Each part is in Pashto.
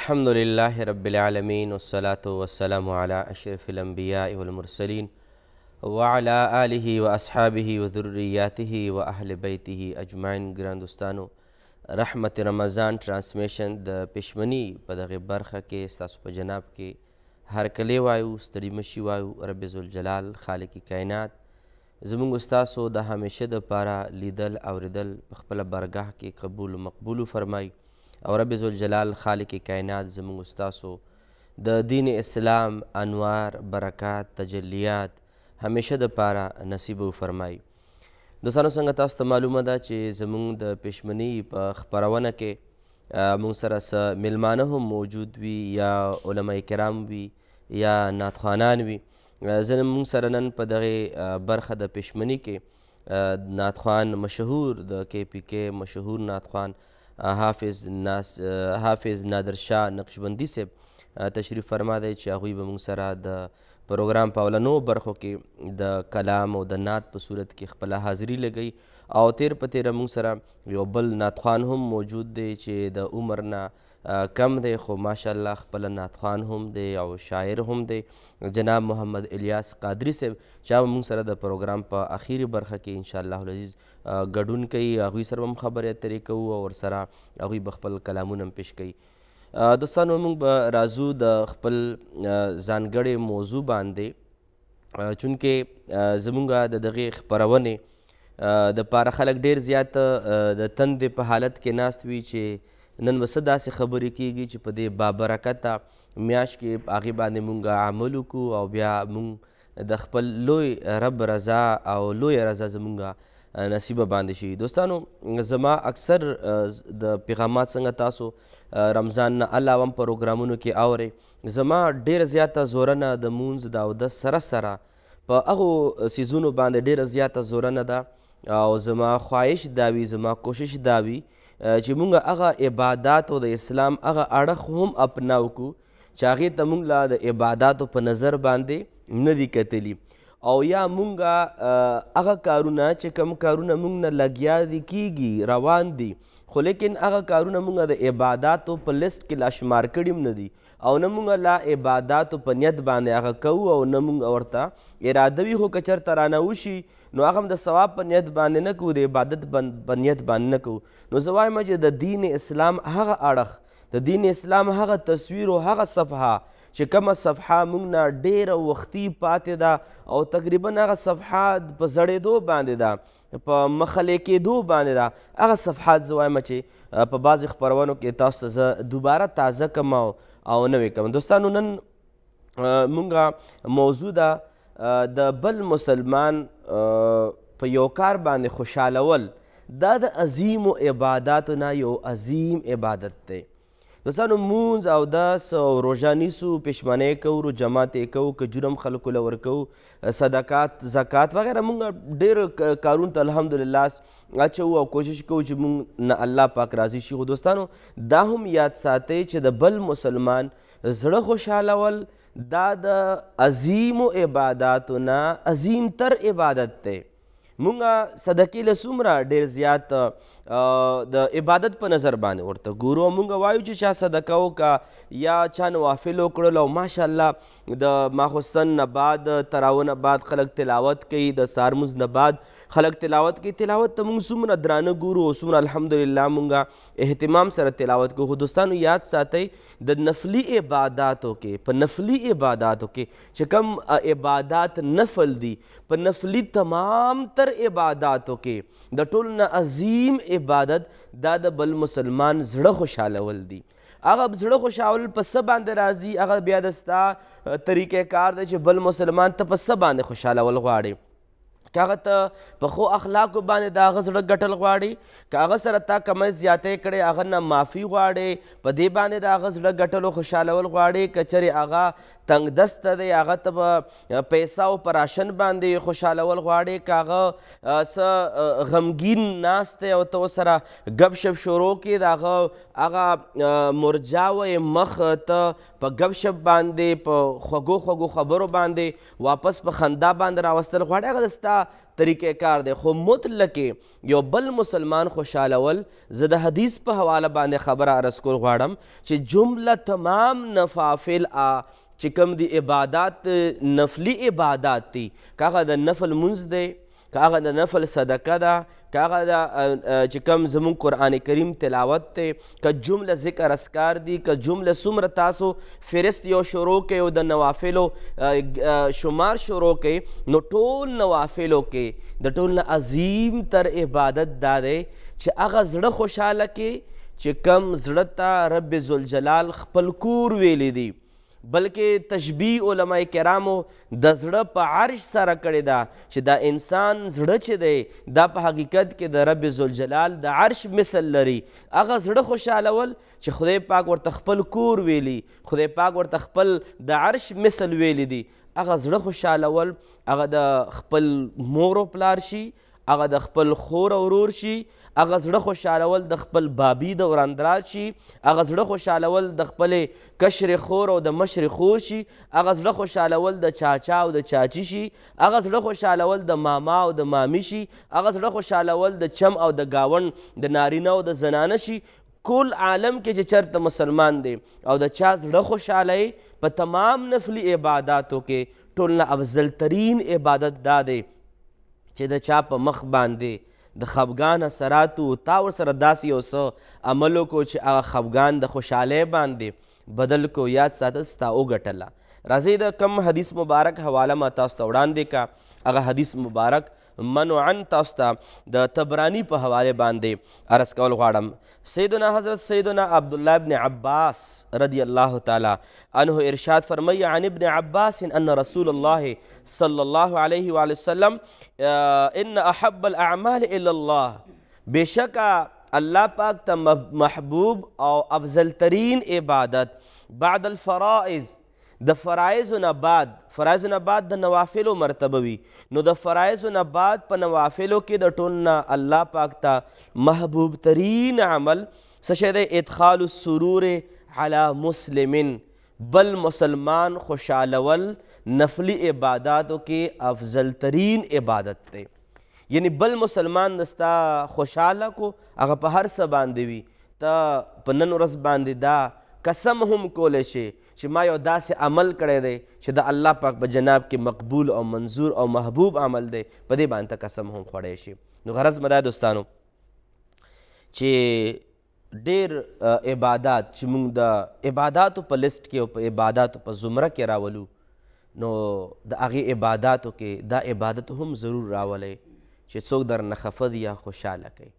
الحمد لله رب العالمين والصلاة والسلام على أشرف الأنبياء والمرسلين وعلى آله وأصحابه وذرياته وأهل بيته أجمعين. ګران دوستانو، رحمت رمضان ترانسمیشن د پښمني په دغه برخه کې ستاسو په جناب کې هرکلی وایو، ستړي مشي وایو. رب ذوالجلال خالق کائنات زموږ ستاسو د همیشه دپاره لیدل اوریدل په خپله برګاه کې قبول و مقبول فرمایي، او رب ذوالجلال خالق کائنات زموږ ستاسو د دین اسلام انوار برکات تجلیات همیشه دپاره نصیب وفرمایي. دوستانو، څنګه تاسو ته معلومه ده چې زموږ د پښمني په خپرونه کې موږ سره څه میلمانه هم موجود وي، یا علما کرام وي، یا نعتخوانان وي. زه موږ سره نن په دغې برخه د پښمني کې نعتخوان مشهور د KPK مشهور نعتخوان حافظ نادر شاه نقشبندي صاحب تشریف فرما دی چې هغوی به موږ سره د پروګرام په اولنو برخو کې د کلام او د نعت په صورت کې خپله حاضري لګوي، او تیر په تیره موږ سره یو بل نعتخوان هم موجود دی چې د عمر نه کم دی، خو ماشاءالله خپله نعتخوان هم دی او شاعر هم دی، جناب محمد الیاس قادری صاحب، چې هغه موږ سره د پروګرام په اخیری برخه کې انشاءالله العزیز ګډون کوي. هغوی سره هم خبرې اترې کوو او ورسره هغوی به خپل کلامونه هم پیش کوي. دوستانو، موږ به راځو د خپل ځانګړې موضوع باندې، چونکې زموږ د دغې خپرونې دپاره خلک ډېر زیات د تندې په حالت کې ناست وي چې نن به څه داسې خبرې کیږي چې په دې بابرکته میاشت کې هغې باندې موږ عمل وکړو او بیا موږ د خپل لوی رب رضا او لویه رضا زموږ نصیبه باندې شي. دوستانو، زما اکثر د پیغامات څنګه تاسو رمضان نه علاوه هم پروګرامونو کې اورئ، زما ډېره زیاته زورنه د مونځ د اودس سره سره په هغو څیزونو باندې ډېره زیاته زورنه ده، او زما خواهش دا وي، زما کوشش دا وي چې مونږ هغه عبادات او د اسلام هغه اړخ هم اپناو کړو چې هغې ته مونږ لا د عباداتو په نظر باندې نه دي کتلي، او یا مونږ هغه کارونه چې کوم کارونه مونږ نه لګیا دي کیږي روان دي، خو لیکن هغه کارونه مونږ د عباداتو په لیست کې لا شمار کړي هم نه دي، او نه مونږ لا عباداتو په نیت باندې هغه کوو، او نه مونږ ورته اراده وي، خو که چېرته رانه وشي نو هغه هم د ثواب په نیت باندې نه کوو، د عبادت په نیت باندې نه کوو. نو زه وایم چې د دین اسلام هغه اړخ، د دین اسلام هغه تصویر او هغه صفحه چې کومه صفحه موږ نه ډېره وختي پاتې ده، او تقریبا هغه صفحه په زړېدو باندې ده، په مخلی کېدو باندې ده، هغه صفحات زه وایم چې په بعضې خپرونو کې تاسو ته زه دوباره تازه کړم او نوې کړم. دوستانو، نن مونږ موضوع ده د بل مسلمان په یو کار باندې خوشحالول، دا د عظیمو عباداتو نه یو عظیم عبادت دی. دوستانو، مونځ او اودس او روژه نیسو، پښمنۍ کوو، روژه کوو، که جرم خلکو له ورکوو، صدقات زکات وغیره، مونږ ډېر کارونو ته الحمدلله اچوو او کوشش کوو چې مونږ نه الله پاک راضي شي. خو دوستانو، دا هم یاد ساتئ چې د بل مسلمان زړه خوشحالول دا د عظیمو عباداتو نه عظیم تر عبادت دی. مونږ صدقې له څومره ډېر زیات د عبادت په نظر باندې ورته ګورو، مونږ وایو چې چا صدقه وکړه یا چا نوافل وکړل، او ماشاءالله د ماخوستن نه بعد تراوه نه بعد خلک تلاوت کوي، د سهار مونځ نه بعد خلک تلاوت کوي. تلاوت ته مونږ څومره درانه ګورو او څومره الحمدلله مونږ اهتمام سره تلاوت کوو. خو دوستانو، یاد ساتئ د نفلي عباداتو کې، په نفلي عباداتو کې چې کوم عبادات نفل دي، په نفلي تمام تر عباداتو کې د ټولو نه عظیم عبادت دا د بل مسلمان زړه خوشحالول دي. هغه زړه خوشحالول په څه باندې راځي، هغه بیا د ستا طریقې کار دی چې بل مسلمان ته په څه باندې خوشحالول غواړي. که هغه ته په ښو اخلاقو باندې د هغه زړه ګټل غواړي، که هغه سره تا کمی زیاتی کړی هغه نه معافي غواړي، په دې باندې د هغه زړه ګټلو خوشحالول غواړي، که چېرې هغه تنګ دسته دی هغه ته به پیسه او په راشن باندې خوشحالول غواړي، که هغه څه غمګین ناست دی او ته ورسره ګپ شپ شروع کړي، د هغه مرجاوی مخ ته په ګپ شپ باندې په خوږو خوږو خبرو باندې واپس په خندا باندې راوستل غواړي، هغه د ستا طریقې کار دی. خو مطلق یو بل مسلمان خوشحالول، زه د حدیث په حواله باندې خبره عرض کول غواړم چې جمله تمام نوافل چې کوم دی عبادات، نفلی عبادات دي، که هغه د نفل منځ دی، که هغه د نفل صدقه ده، که هغه د چې کوم زمونږ قرآن کریم تلاوت دی، که جمله ذکر اسکار دي، که جمله څومره تاسو فهرست یو شروع کوئ او د نوافلو شمار شروع کوئ، نو ټول نوافلو کې د ټول نه عظیم تر عبادت دا دی چې هغه زړه خوشحاله کې چې کوم زړه ته رب ذوالجلال خپل کور ویلی دی. بلکې تشبیه علماء کرامو د زړه په عرش سره کړې ده چې دا انسان زړه چې دی دا په حقیقت کې د رب ذوالجلال د عرش مثل لري. هغه زړه خوشحالول چې خدای پاک ورته خپل کور ویلی، خدای پاک ورته خپل د عرش مثل ویلی دی، هغه زړه خوشحالول هغه د خپل مور و پلار شي، هغه د خپل خور او ورور شي، هغه زړه خوشحالول د خپل بابي د ورندرات شي، هغه زړه خوشحالول د خپلې کشر خور او د مشر خور شي، هغه زړه خوشحالول د چاچا او د چاچي شي، هغه زړه خوشحالول د ماما او د مامي شي، هغه زړه خوشحالول د چم او د گاوند د نارینه او د زنانه شي. کل عالم کې چې چرته مسلمان دی او د چا زړه خوشحالی په تمام نفلی عباداتو کې ټول نه افضل ترین عبادت دا دی چې د چا په مخ باندې د خفګان اثراتو تا ورسره داسې یو څه عمل وکړو چې هغه خفګان د خوشحالۍ باندې بدل کو. یاد ساته ستا وګټله. راځئ د کم حدیث مبارک حواله ما تاسو ته وړاندې کا. هغه حدیث مبارک منوعن تاسو ته د تبرانی په حواله باندې عرض کول غواړم. سیدنا حضرت سیدنا عبداللہ ابن عباس رضی اللہ تعالی عنہ ارشاد فرمائی عن ابن عباس ان رسول اللہ صلی اللہ علیہ وآلہ وسلم ان احب الاعمال الی اللہ، بے شک اللہ پاک تا محبوب او افضل ترین عبادت بعد الفرائض، د فرائضو نه بعد، فرائضو نه بعد د نوافلو مرتبه وي، نو د فرائضو نه بعد په نوافلو کې د ټول نه الله پاک ته محبوب ترین عمل څه شی دی؟ ادخال السرور علی مسلم، بل مسلمان خوشحالول نفلی عباداتو کې افضل ترین عبادت دی. یعنی بل مسلمان دستا خوشحاله کو هغه په هر څه باندې وي، ته په نن ورځ باندې دا قسم هم کولی شي چې ما یو داسې عمل کړی دی چې د الله پاک په جناب کې مقبول او منظور او محبوب عمل دی، په دې باندې ته قسم هم خوړی شي. نو غرض مه دا دوستانو چې ډېر عبادات چې موږ د عباداتو په لیست کې او په عباداتو په زمره کې راولو، نو د هغې عباداتو کې دا عبادت هم ضرور راولئ چې څوک درنه خفه دي یا خوشحاله کوي،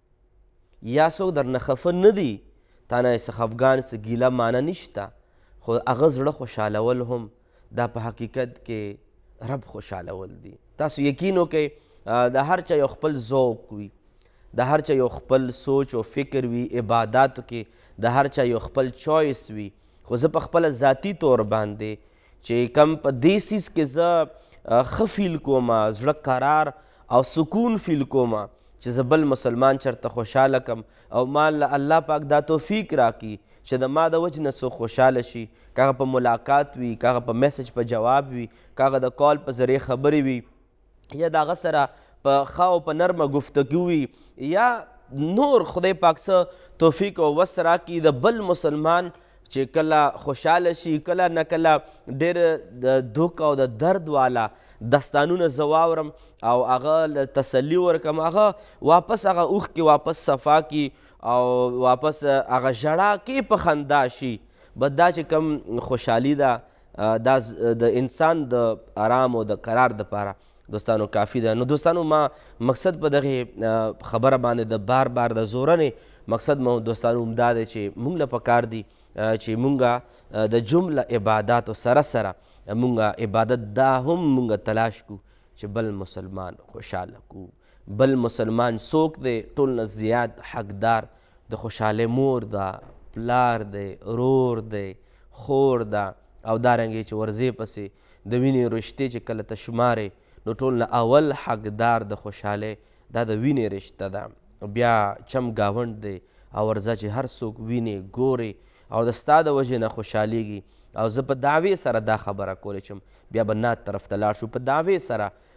یا څوک درنه خفه نه دي تا نه څه خفګان څه ګیله معنی نشته، خو هغه زړه خوشحالول هم دا په حقیقت کې رب خوشحالول دي. تاسو یقین وکئ د هر چا یو خپل ذوق وي، د هر چا یو خپل سوچ او فکر وي، عباداتو کې د هر چا یو خپل چویس وي. خو زه په خپله ذاتي طور باندې چې کم په دې څیز کې زه ښه فیل کومه، زړه قرار او سکون فیل کومه چې زه بل مسلمان چرته خوشحاله کم او ما الله پاک دا توفیق راکړي چې د ما د وجې نه څوک خوشحاله شي، که هغه په ملاقات وي، که هغه په میسج په جواب وي، که هغه د کال په ذریعې خبرې وي، یا د هغه سره په ښه او په نرمه گفتگو وي، یا نور خدای پاک څه توفیق او وس راکړي د بل مسلمان چې کله خوشحاله شي، کله نه کله ډېر د دک او د درد والا داستانونه زه واورم او هغه تسلي ورکړم، هغه واپس هغه اوښکې واپس صفا کړي او واپس هغه ژړا کې په خندا شي. بس دا چې کوم خوشحالي ده دا د انسان د آرام او د قرار دپاره دوستانو کافي ده. نو دوستانو ما مقصد په دغې خبره باندې د بار بار د زورنې مقصد مو دوستانو همدا دی چې موږ له پکار دي چې مونږ د جمله عباداتو سره سره مونږ عبادت دا هم مونږ تلاش کو چې بل مسلمان خوشحاله کو. بل مسلمان څوک دی ټول نه زیات حقدار د خوشحالۍ مور ده، پلار دی، رور دی، خور ده، او دارنګې چې ورځې پسې د وینې رشتې چې کله ته شمارې نو ټول نه اول حقدار د خوشحالۍ دا د وینې رشته ده، بیا چم ګاونډ دی او ورځه چې هر څوک وینې ګورې او د ستا د وجې نه خوشحالیږي. او زه په دعوې سره دا خبره کولی شم، بیا به نات طرف ته لاړ شو، په دعوې سره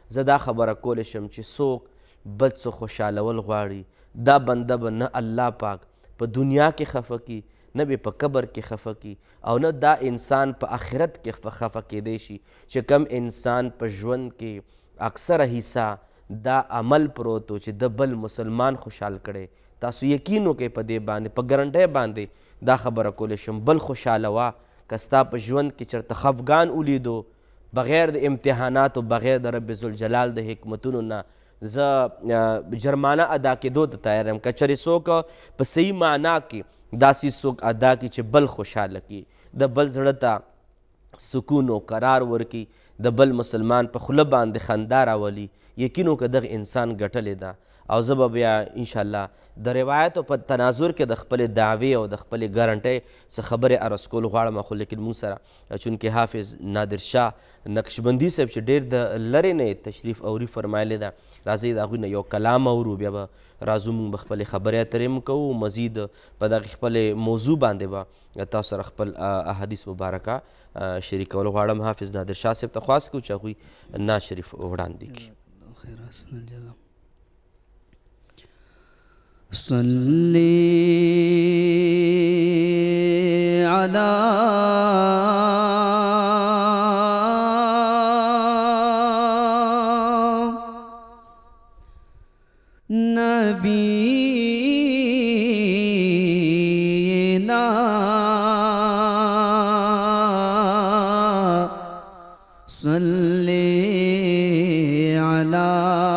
زه دا خبره کولی شم چې څوک بل څه خوشحالول غواړي دا بنده به نه الله پاک په دنیا کې خفه کی نه به په قبر کې خفه کی او نه دا انسان په آخرت کې خفه کیدی شي چې کم انسان په ژوند کې اکثره حصہ دا عمل پروت و چې د بل مسلمان خوشحال کړی تاسو یقین وکئ په دې باندې په ګرنټۍ باندې دا خبره کولی شم بل خوشحاله وه که ستا په ژوند کې چېرته خفګان ولیدو بغیر د امتحاناتو بغیر د رب ذوالجلال د حکمتونو نه زه جرمانه ادا کېدو ته تیار یم که چېرې څوک په صحیح معنا کې داسې څوک ادا کړي چې بل خوشحاله کړي د بل زړه ته سکون و قرار ورکړي د بل مسلمان په خوله باندې خندا راولي یقین وکړه دغه انسان ګټلې ده او زه به بیا انشاءالله د روایتو په تناظر کې د خپلې دعوې او د خپلې ګارنټۍ څه خبرې عرض کول غواړم خو لیکن مونږ سره چونکې حافظ نادر شاه نقشبندي صاحب چې ډېر د لرې نه تشریف اوري فرمایلی ده راځئ د هغوی نه یو کلام اورو بیا به راځو مونږ به خپلې خبرې اترې هم کوو مزید په دغې خپلې موضوع باندې به تاسو سره خپل احادیث مبارکه شریکول غواړم حافظ نادر شاه صاحب ته خواست کوو چې هغوی نعت شریف وړاندې کړي صلی علی نبینا صلی علی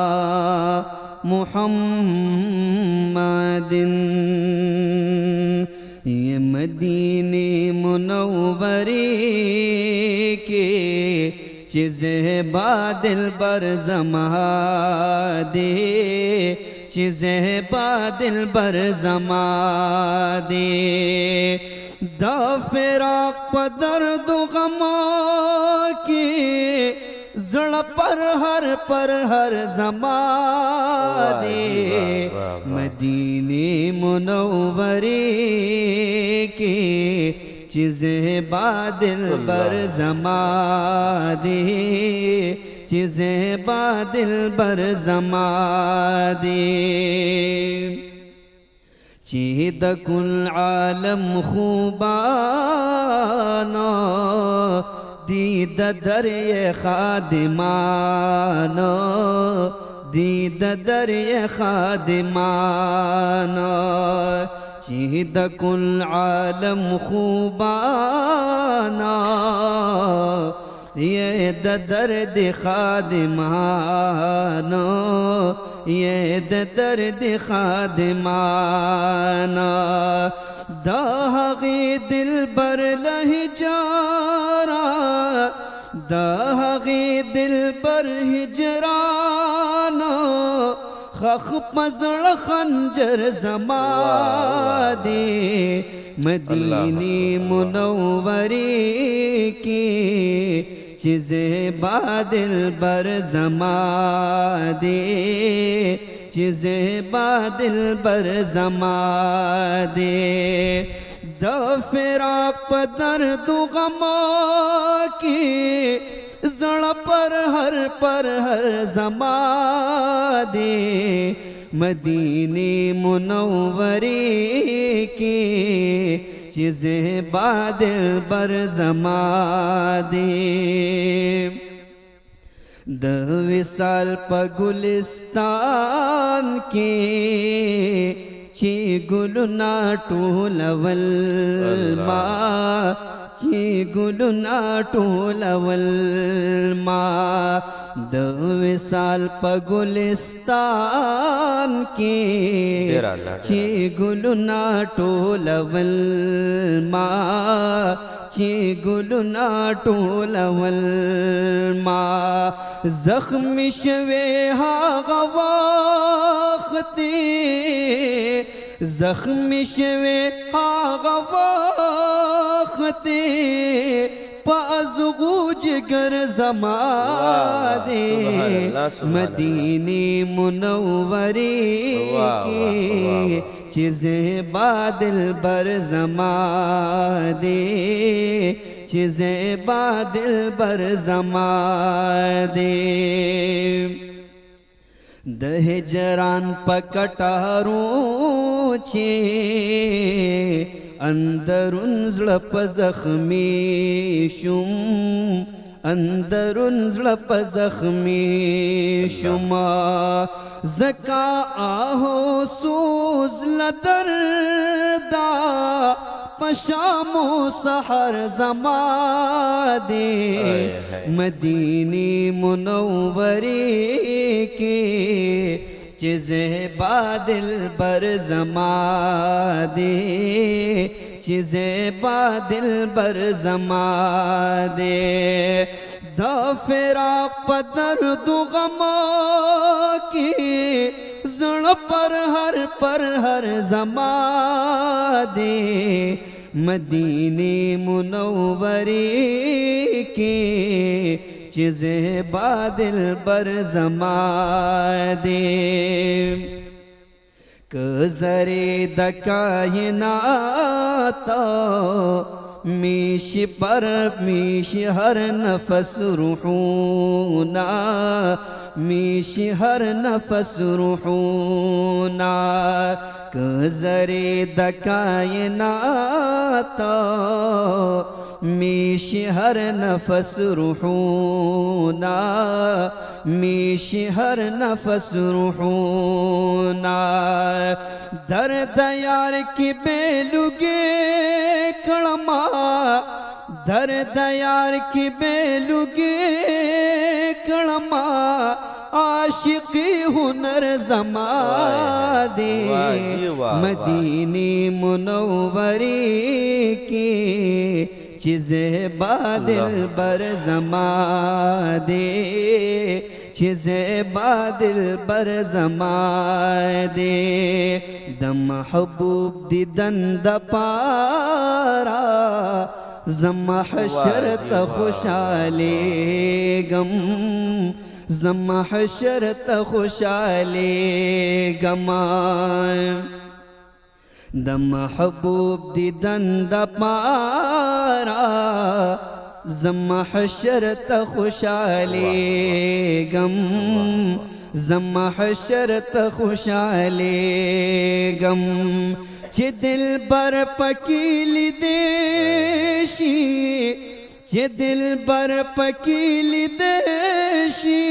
محمد یہ مدینے منوری کے چیزیں بادل بر زما دے چیزیں بادل بر زما دے دا فراق پا درد و غما کے زڑ پر ہر زمان دے مدینے منوری کے چیزیں بادل بر زمان دے چیزیں بادل بر زمان دے چید کل عالم خوبانا دید دریا خادمانا دید دریا خادمانا چید کل عالم خوبانا یہ درد خادمانا یہ درد خادمانا دا حقی دل بر لہجارا دا حقی دل بر ہجرانا خخ پزڑ خنجر زمادے مدینی منوری کی چیزیں بادل بر زمادے چیزیں بادل بر زمادے دا فراق پا درد و غما کی زڑ پر ہر زمادے مدینے منوری کی چیزیں بادل بر زمادے د وصال پا گلستان کے چی گلنا ٹولول ما چی گلنا ٹولول ما د وصال پا گلستان کے چی گلنا ٹولول ما چی گلنا ٹولول ما زخمی شوے هاغه وختی زخمی شوے هاغه وختی پازغو جگر زمادے مدینی منوری کی چیزیں بادل بر زمادے चीज़ें बादिल बर जमा दे दहजरान पकटारों चे अंदरुन ज़्लप ज़ख्मी शुम अंदरुन ज़्लप ज़ख्मी शुमा ज़का आहो सूज़ लदरदा पशामो सहर जमा दे मदीने मुनव्वरे के चीज़ें बादिल बर जमा दे चीज़ें बादिल बर जमा दे दा फिराक पदर दु गमा की ज़ुड़ पर हर जमा दे मदीने मुनव्वरे के चीज़ें बादिल बर जमा दे कज़रे दकायनाता मीश पर मीश हर नफस रूहूना मीश हर नफस रूहूना कज़रे दकायनाता मीश हर नफस रूहूना मीश हर नफस रूहूना दर्द यार की बेलुगे कलमा दर्द यार की बेलुगे कलमा आशिकी हुनर जमा दे मदीने मुनव्वरे की चीज़ें बादिल बर जमा दे चीज़ें बादिल बर जमा दे दम महबूब दी दंद पारा जमा हशरत खुशाले गम जमा हशरत खुशाले गमा दम महबूब दी दंद पारा जमा हशरत खुशाले गम जमा हशरत खुशाले गम चे दिल बर पकीली देशी चे दिल बर पकीली देशी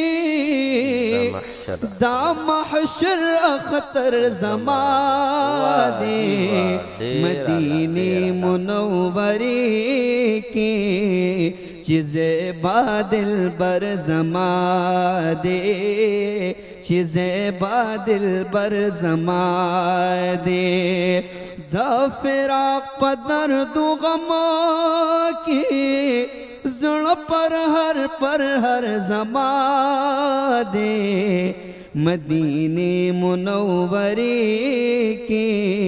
दा महशर अख्तर जमा दे मदीने मुनव्वरे के चीज़ें बादिल बर जमा दे चीज़ें बादिल बर जमा दे दा फिराक पदर दु गमा की ज़ुड़ पर हर जमा दे मदीने मुनव्वरे के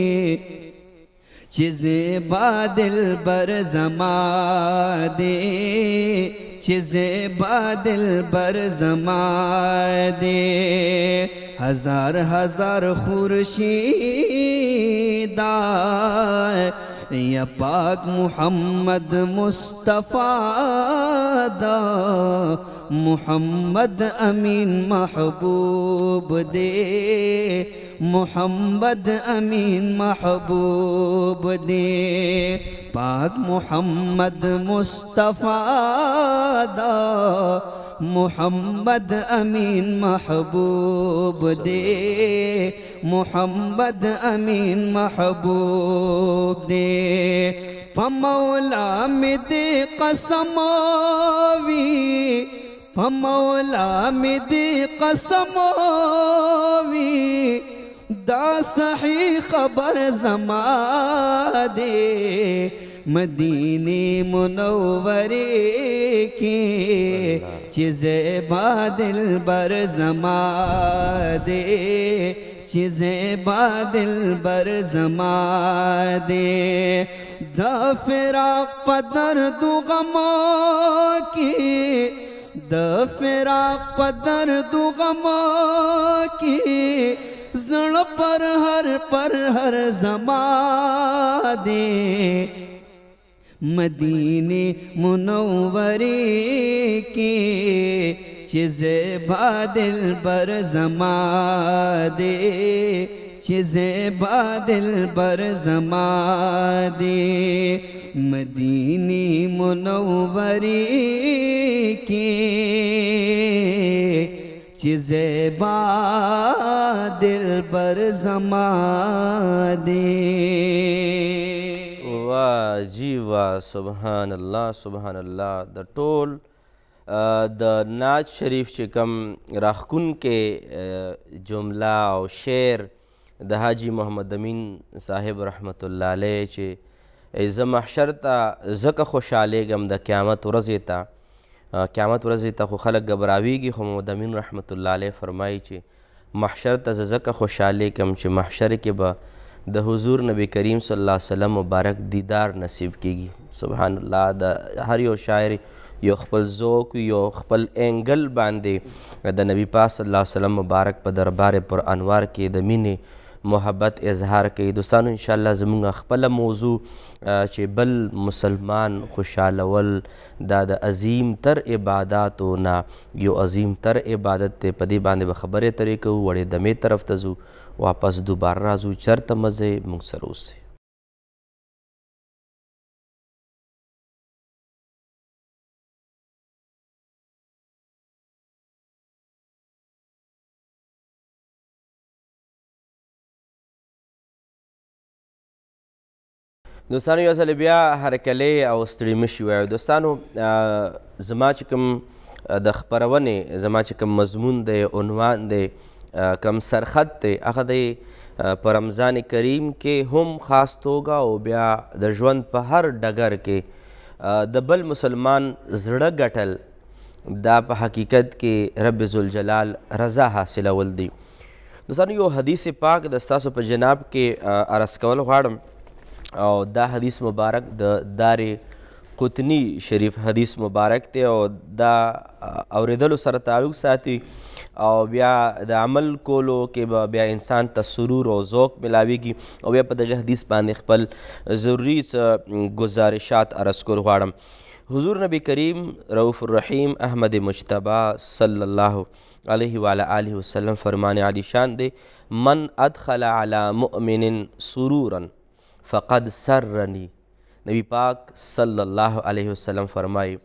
चीज़ें बादिल बर जमा दे चीज़ें बादिल बर जमा दे हजार हजार खुर्शीदा या पाक मुहम्मद मुस्तफ़ा दा मुहम्मद अमीन महबूब दे मुहम्मद अमीन महबूब दे पाक मुहम्मद मुस्तफ़ा दा मुहम्मद अमीन महबूब दे मुहम्मद अमीन महबूब दे पमौला में दे कसमावी पमौला में दे कसमावी दा सही खबर जमा दे मदीने मुनव्वरे के चीज़ें बादिल बर जमा दे चीज़ें बादिल बर जमा दे दा फिराक पदर दु गमा की दा फिराक पदर दु गमा की ज़ुड़ पर हर जमा दे मदीने मुनव्वरे के चीज़ें बादल बर ज़मा दे, चीज़ें बादल बर ज़मा दे। मदीने मुनव्वरे के चीज़ें बादल बर ज़मा दे। वाह जी वाह, सुबहान अल्लाह सुबहान अल्लाह। द टोल د नाज शरीफ چې کم راخکون کې جمله او شعر د حاجی محمد امین صاحب رحمت الله علیه چې زه محشر ته ځکه خوشحالیږم د قیامت ورځې ته، قیامت ورځې ته خو خلک ګبراویږي، خو محمد امین رحمت الله علیه فرمایي چې محشر ته زه ځکه خوشحالیږم چې محشر کې به د حضور نبی کریم صلی الله علیه وسلم مبارک دیدار نصیب کیږي. سبحان الله. د هر یو شاعر یو خپل ذوق یو خپل انګل باندې د نبی پاک صلی الله علیه وسلم مبارک په دربار پر انوار کې د مینې محبت اظهار کوي. دوستانو انشاءالله زمونږ خپله موضوع چې بل مسلمان خوشحالول دا د عظیم تر عباداتو نه یو عظیم تر عبادت دی. په دې باندې به خبرې ترې کوو، وړې دمې طرف ته ځو، واپس دوباره راځو. چرته مزې موږ سره اوسئ. دوستانو یو ځل بیا هرکلی او ستړي مه شي وایو. دوستانو زما چې کوم د خپرونې زما چې کوم مضمون دی، عنوان دی، کوم سرخط دی، هغه دی په رمضان کریم کې هم خاص توګه او بیا د ژوند په هر ډګر کې د بل مسلمان زړه ګټل دا په حقیقت کې رب ذوالجلال رضا حاصلول دی. دوستانو یو حدیث پاک د ستاسو په جناب کې عرض کول غواړم، او دا حدیث مبارک د دار قطنی شریف حدیث مبارک دی، او دا اوریدلو سره تعلق ساتي او بیا د عمل کولو کې به بیا انسان ته سرور او ذوق ملاویږي. او بیا په دغه حدیث باندې خپل ضروري گزارشات عرض کول غواړم. حضور نبی کریم رؤوف الرحیم احمد مجتبی صلی الله علیه وعلی آله وسلم فرمان علی شان دی: من ادخل علی مؤمن سرورا فقد سرنی. نبی پاک صلی الله علیه وسلم فرمایي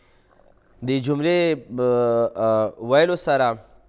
د جملې ویلو سره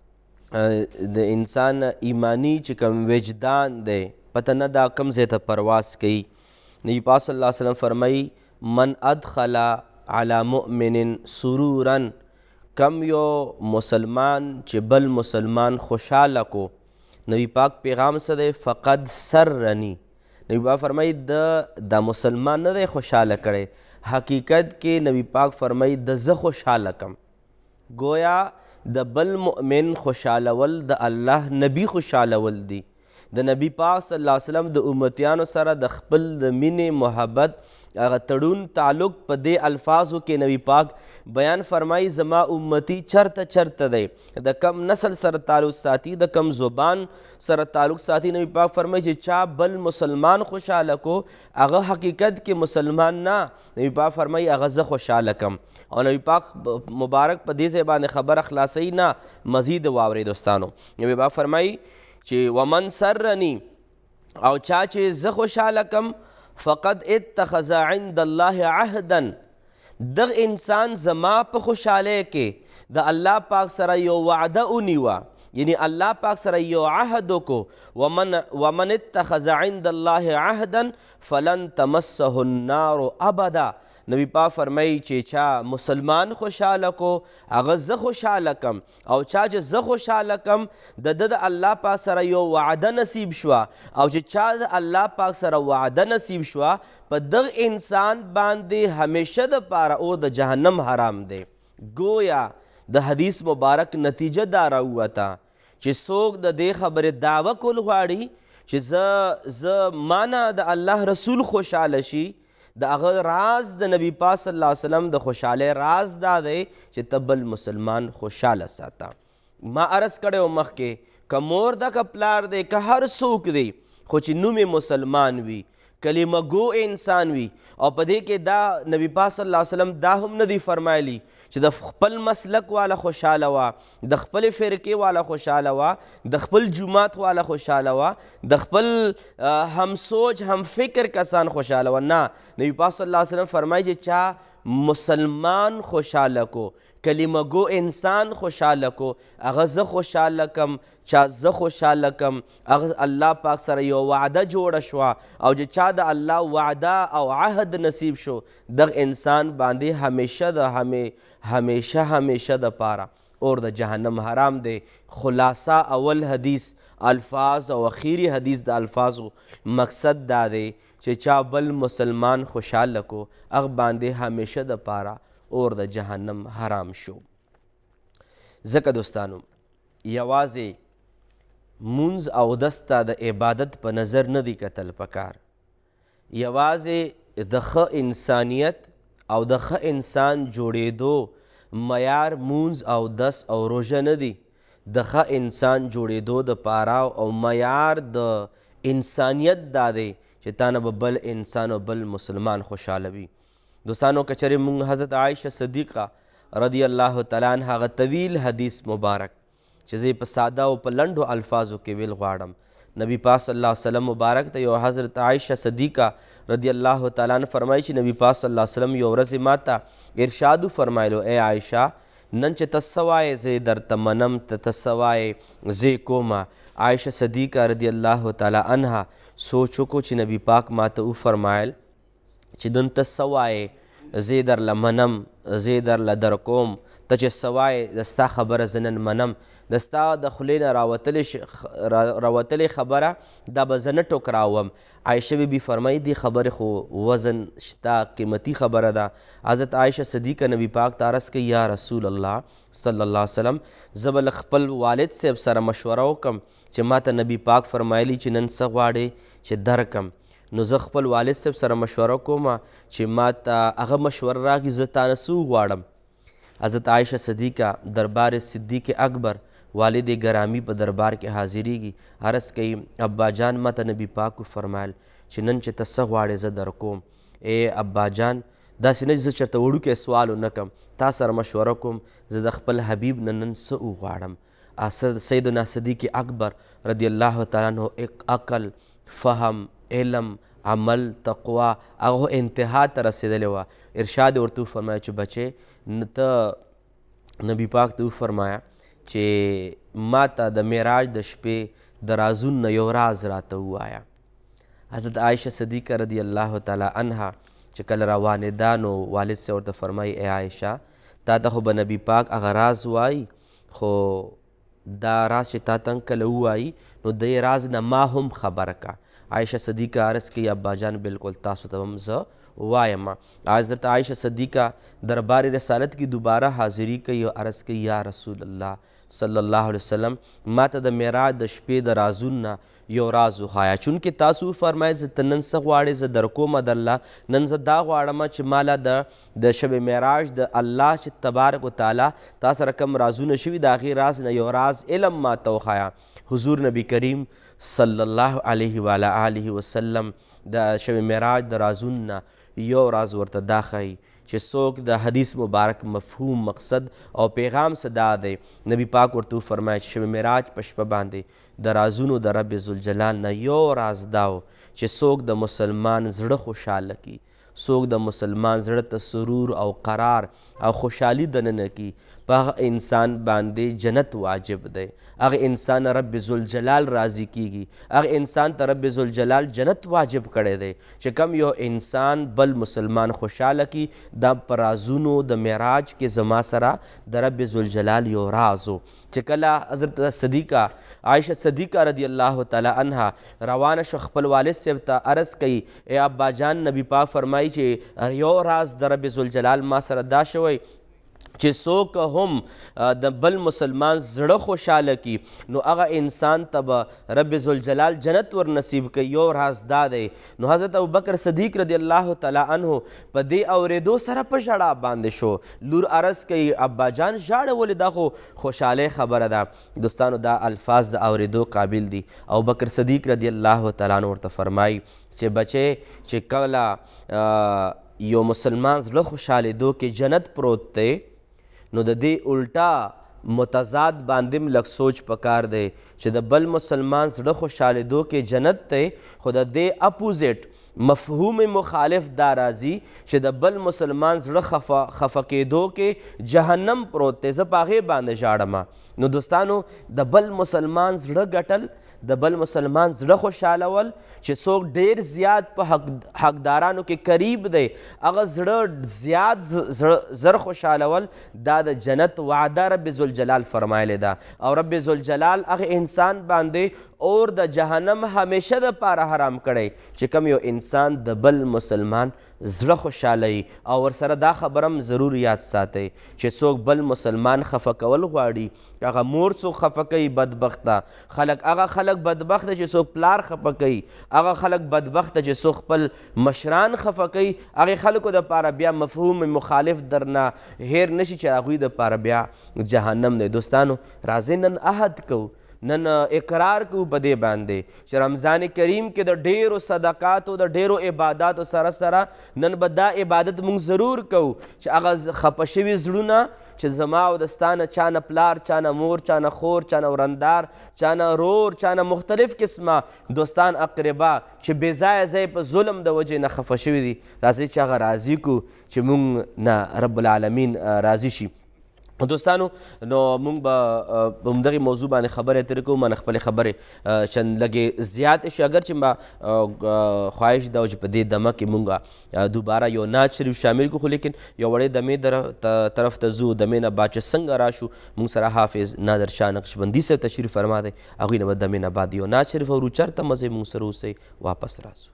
د انسان ایمانی چې کوم وجدان دی پته نه دا کوم ځای ته پرواز کوي. نبی پاک صلی الله علیه وسلم فرمایي من ادخل علی مؤمن سرورا، کم یو مسلمان چې بل مسلمان خوشحاله کو، نبی پاک پیغام څه دی؟ فقد سرنی. نبی پاک فرمایي دا مسلمان نه دی خوشحاله کړی، حقیقت کې نبی پاک فرمایي د زه خوشحاله کم. گویا د بل مؤمن خوشحالول د الله نبی خوشحالول دی. د نبی پاک صلی الله علیه وسلم د امتیانو سره د خپل د مینې محبت هغه تړون تعلق په دې الفاظو کې نبی پاک بیان فرمایي زما امتی چرته چرته دی، د کم نسل سره تعلق ساتي، د کم زبان سره تعلق ساتي. نبی پاک فرمایي چې چا بل مسلمان خوشحاله کو هغه حقیقت کې مسلمان نه، نبی پاک فرمایي هغه زه خوشحاله کم. او نبی پاک مبارک په دې ځای باندې خبره خلاصوي نه، مزید واورئ دوستانو. نبی پاک فرمایي چې ومن سرنی، او چا چې زه خوشحاله کم، فقد اتخذ عند الله عهدا، دغ انسان زما په خوشحالی کې د الله پاک سره یو وعده ونیوه، یعنی الله پاک سره یو عهد وکړو. ومن اتخذ عند الله عهدا فلن تمسه النار ابدا. نبی پاک فرمایي چې چا مسلمان خوشحاله کو هغه زه خوشحاله کم، او چا چې زه خوشحاله کم د الله پاک سره یو وعده نصیب شوه، او چې چا د الله پاک سره وعده نصیب شوه په دغه انسان باندې همیشه دپاره او د جهنم حرام دی. گویا د حدیث مبارک نتیجه دا راووته چې څوک د دې خبرې دعوه کول غواړي چې زه مانه د الله رسول خوشحاله شي، د هغه راز د نبی پاک صلی الله علیه وسلم د خوشحالی راز دا دی چې ته بل مسلمان خوشحاله ساته. ما عرض کړی و مخکې که مور ده که پلار دی که هر څوک دی، خو چې نوم مسلمان وي، کلمه گو انسان وي. او په دې کې دا نبی پاک صلی الله علیه وسلم دا هم نه دی فرمایلی چې د خپل مسلک والا خوشحاله وه، د خپلې فرقې والا خوشحاله وه، د خپل جومات والا خوشحاله وه، د خپل هم سوچ هم فکر کسان خوشحاله وه. نه، نبی پاک صلی الله علیه وسلم فرمایي چې چا مسلمان خوشحاله کو، کلمه گو انسان خوشحاله کو، هغه زه خوشحاله کم، چا زه خوشحاله کم، هغه الله پاک سره یو وعده جوړه شوه او چې چا د الله وعده او عهد نصیب شو دغه انسان باندې همیشه د پاره اور د جهنم حرام دی. خلاصه اول حدیث الفاظ او اخیری حدیث د الفاظو مقصد دا دی چې چا بل مسلمان خوشحاله کو هغه باندې همیشه د پاره اور د جهنم حرام شو. ځکه دوستانو یوازې مونځ او اودس ته د عبادت په نظر نه دی کتل پکار، یوازې د ښه انسانیت او د ښه انسان جوړېدو معیار مونځ او اودس او روژه نه دی، د ښه انسان جوړېدو دپاره او معیار د انسانیت دا دی چې تا نه به بل انسان او بل مسلمان خوشحاله وي. دوستانو که چېرې مونږ حضرت عایشه صدیقه رضی الله تعالی عنها هغه طویل حدیث مبارک چې زه په ساده او په لنډو الفاظو کې ویل غواړم، نبی پاک صلی الله علیه وسلم مبارک ته یو حضرت عایشه صدیقه رضی الله تعالی عنها فرمایي چې نبی پاک صلی الله علیه وسلم یو ورځ ما ته ارشاد وفرمایلو ای عایشه نن چې ته څه وایې زه درته منم، ته څه وایې زه کومه. عایشه صدیقه رضی الله تعالی عنها سوچ وکړو چې نبی پاک ما ته وفرمایل چې نن ته څه وایې زه درله منم، زه درله در کوم، ته چې څه وایې د ستا خبره زه نن منم، د ستا د خولې نه راوتلې خبره دا به زه نه ټوکراوم. عایشه بیبي فرمایي دې خبرې خو وزن شته، قیمتي خبره ده. حضرت عایشه صدیقه نبی پاک ته عرض کوي یا رسول الله صلی الله علیه وسلم زه به له خپل والد صاحب سره مشوره وکړم چې ما ته نبی پاک فرمایلی چې نن څه غواړې چې درکم، نو زه خپل والد صاحب سره مشوره کوم چې ما ته هغه مشوره راکړي زه تا نه څه وغواړم. حضرت عایشه صدیقه دربار صدیق اکبر والد گرامی په دربار کې حاضریږي، عرض کوي ابا جان ما ته نبی پاک فرمایل چې نن چې ته څه غواړې زه در کوم. ای ابا جان داسې نه چې زه چېرته وړوکی سوال ونه کړم، تا سره مشوره کوم زه د خپل حبیب نه نن څه وغواړم. سیدنا صدیق اکبر رضی الله تعالی عنہ عقل، فهم، علم، عمل، تقوا هغه انتها ته رسېدلې وه. ارشاد ورته وفرمایه چې بچې ته نبی پاک ته وفرمایه چې ما ته د معراج د شپې د رازونو نه یو راز راته ووایه. حضرت عایشه صدیقه رضی الله تعالی عنها چې کله روانېده نو والد صاحب ورته فرمایي ای عایشه تا ته خو به نبی پاک هغه راز وایي، خو دا راز چې تا ته کله ووایي نو د راز نه ما هم خبره کا. عایشه صدیقه عرض کوي ابا جان بالکل تاسو ته هم زه وایم. حضرت عایشه صدیقه دربار رسالت کی دوباره حاضری کوي او عرض کوي یا رسول الله صلی الله علیه وسلم ما ته د معراج د شپې د رازونو نه یو راز وښایه، چونکې تاسو وفرمایل زه ته نن څه غواړې زه در کومه درله. نن زه دا غواړم چې ماله د شب معراج د الله چې تبارک وتعالی تا سره کوم رازونه شوي د هغې راز نه یو راز علم ما ته وښایه. حضور نبی کریم صلی الله علیه و آله وسلم د شب معراج د رازونو نه یو راز ورته دا ښایي چې څوک د حدیث مبارک مفهوم مقصد او پیغام څه دا دی. نبی پاک ورته وفرمایه چې شب معراج په شپه باندې د رازونو د رب ذوالجلال نه یو راز دا و چې څوک د مسلمان زړه خوشحاله کي، څوک د مسلمان زړه ته سرور او قرار او خوشحالي دننه کی، په هغه انسان باندې جنت واجب دی، هغه انسان رب ذوالجلال راضي کیږي، هغه انسان ته رب ذوالجلال جنت واجب کړی دی چې کم یو انسان بل مسلمان خوشحاله کی. دا په رازونو د معراج کې زما سره د رب ذوالجلال یو راز و چې کله حضرت صدیقه عایشه صدیقه رضی الله تعالی عنها روانه شو خپل والد صاحب ته عرض کوي ای ابا جان نبی پاک فرمایي چې یو راز د رب ذوالجلال ما سره دا شوی چې څوک هم د بل مسلمان زړه خوشحاله کی نو هغه انسان ته به رب ذوالجلال جنت ور نصیب کوي. یو راز دا دی. نو حضرت ابوبکر صدیق رضی الله تعالی عنه په دې اورېدو سره په ژړا باندې شو. لور عرض کوي ابا جان ژاړه ولې؟ دا خو خوشحاله خبره ده. دوستانو دا الفاظ د اورېدو قابل دي. ابوبکر صدیق رضی الله تعالی عنه ورته فرمایي چې بچې چې کله یو مسلمان زړه خوشحالېدو کې جنت پروت دی نو د دې الټا متضاد باندې لږ سوچ پکار دی چې د بل مسلمان زړه خوشحالېدو کې جنت دی خو د دې اپوزیټ مفهوم مخالف دا راځي چې د بل مسلمان زړه خفه کېدو کې جهنم پروت دی، زه په هغې باندې ژاړم. نو دوستانو د بل مسلمان زړه ګټل، د بل مسلمان زړه خوشحالول چې څوک ډیر زیات په حقدارانو کې قریب دی هغه زړه زیات زر خوشحالول دا د جنت وعده رب ذوالجلال فرمایلی ده. او رب ذوالجلال هغه انسان باندې اور د جهنم همیشه د پاره حرام کړی چې کوم یو انسان د بل مسلمان زړه خوشحالوي. او ورسره دا خبره هم ضرور یاد ساتئ چې څوک بل مسلمان خفه کول غواړي هغه مور څوک خفه کوي بدبخته خلک، هغه خلک بدبخته چې څوک پلار خفه کوي، هغه خلک بدبخته چې څوک خپل مشران خفه کوي. هغې خلکو دپاره بیا مفهوم مخالف درنه هیر نشي چې هغوی دپاره بیا جهنم دی. دوستانو راځئ نن عهد کوو، نن اقرار کوو په دې باندې چې رمضان کریم کې د ډیرو صدقاتو د ډیرو عباداتو سره سره نن به دا عبادت مونږ ضرور کوو چې هغه خفه شوي زړونه چې زما او د ستا نه چا نه پلار، چا نه مور، چا نه خور، چا نه ورندار، چا نه رور، چا نه مختلف قسمه دوستان اقربا چې بې ځایه ځای په ظلم د وجې نه خفه شوي دي، راځئ چې هغه راضي کړو چې مونږ نه رب العالمین راضي شي. دوستانو نو مونږ به په همدغې موضوع باندې خبرې اترې کوو. من خپلې خبرې چند لږې زیاتې شي اگر چې ما خواهش ده چې په دې دمه کې مونږ دوباره یو نعت شریف شامل کړو، خو لیکن یو وړې دمې طرف ته ځو. دمې نه بعد چې څنګه راشو مونږ سره حافظ نادر شاه نقشبندي صاحب تشریف فرما دی، هغوی نه به دمې نه بعد یو نعت شریف اورو. چېرته مزې مونږ سره اوسئ، واپس راسو.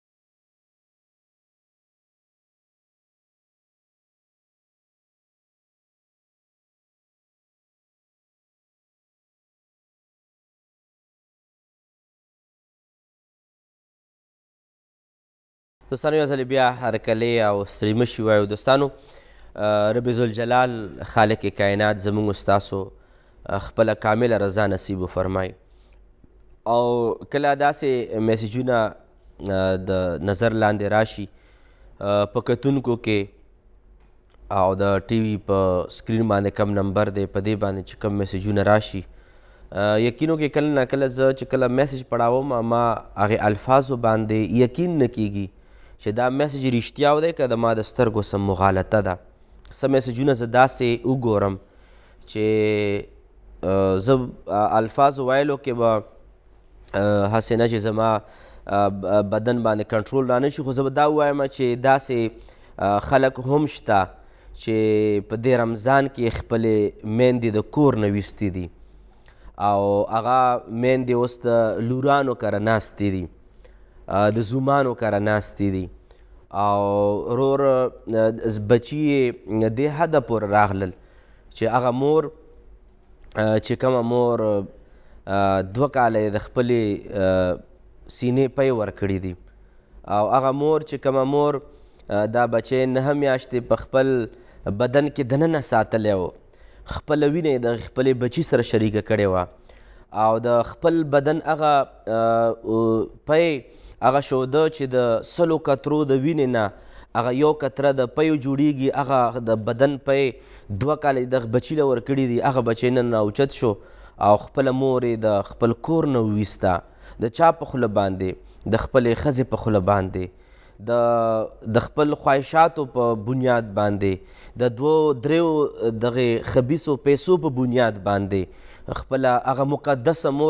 دوستانو یو ځلې بیا هرکلی او ستړي مه شي وایو. دوستانو رب ذوالجلال خالق کائنات زموږ ستاسو خپله کامله رضا نصیب وفرمایي. او کله داسې میسیجونه د نظر لاندې راشي په کتونکو کې او د ټي وي په سکرین باندې کم نمبر دی په دې باندې چې کم میسیجونه راشي یقینو کې کله نه کله زه چې کله میسیج پړاوم ما هغې الفاظو باندې یقین نه کیږي چې دا میسیج رښتیا دی که د ما د سترګو څه مغالطه ده. څه میسیجونه زه داسې وګورم چې زه الفاظو ویلو کې به هسې نه چې زما بدن باندې کنټرول را نشي، خو زه به دا ووایم چې داسې خلک هم شته چې په دې رمضان کې خپلې میندې د کور نه ویستې دي او هغه میندې اوس د لورانو کره ناستې دي، د زومانو کره ناستې دي او رور بچي یې دې حده پورې راغلل چې هغه مور چې کومه مور 2 کاله یې د خپلې سینې پی ورکړي دي او هغه مور چې کومه مور دا بچی 9 میاشتې په خپل بدن کې دننه ساتلی و، خپله وینه یې د خپلې بچي سره شریکه کړې وه او د خپل بدن هغه پی هغه شوده چې د 100 قطرو د وینې نه هغه یو قطره د پیو جوړیږي، هغه د بدن پی 2 کاله د بچي له ورکړي دي. هغه بچی نن اوچت شو او خپله مور یې د خپل کور نه وویسته، د چا په خوله باندې، د خپلې ښځې په خوله باندې، د خپل خواهشاتو په بنیاد باندې، د 2-3 دغې خبیثو پیسو په بنیاد باندې خپله هغه مقدسه مور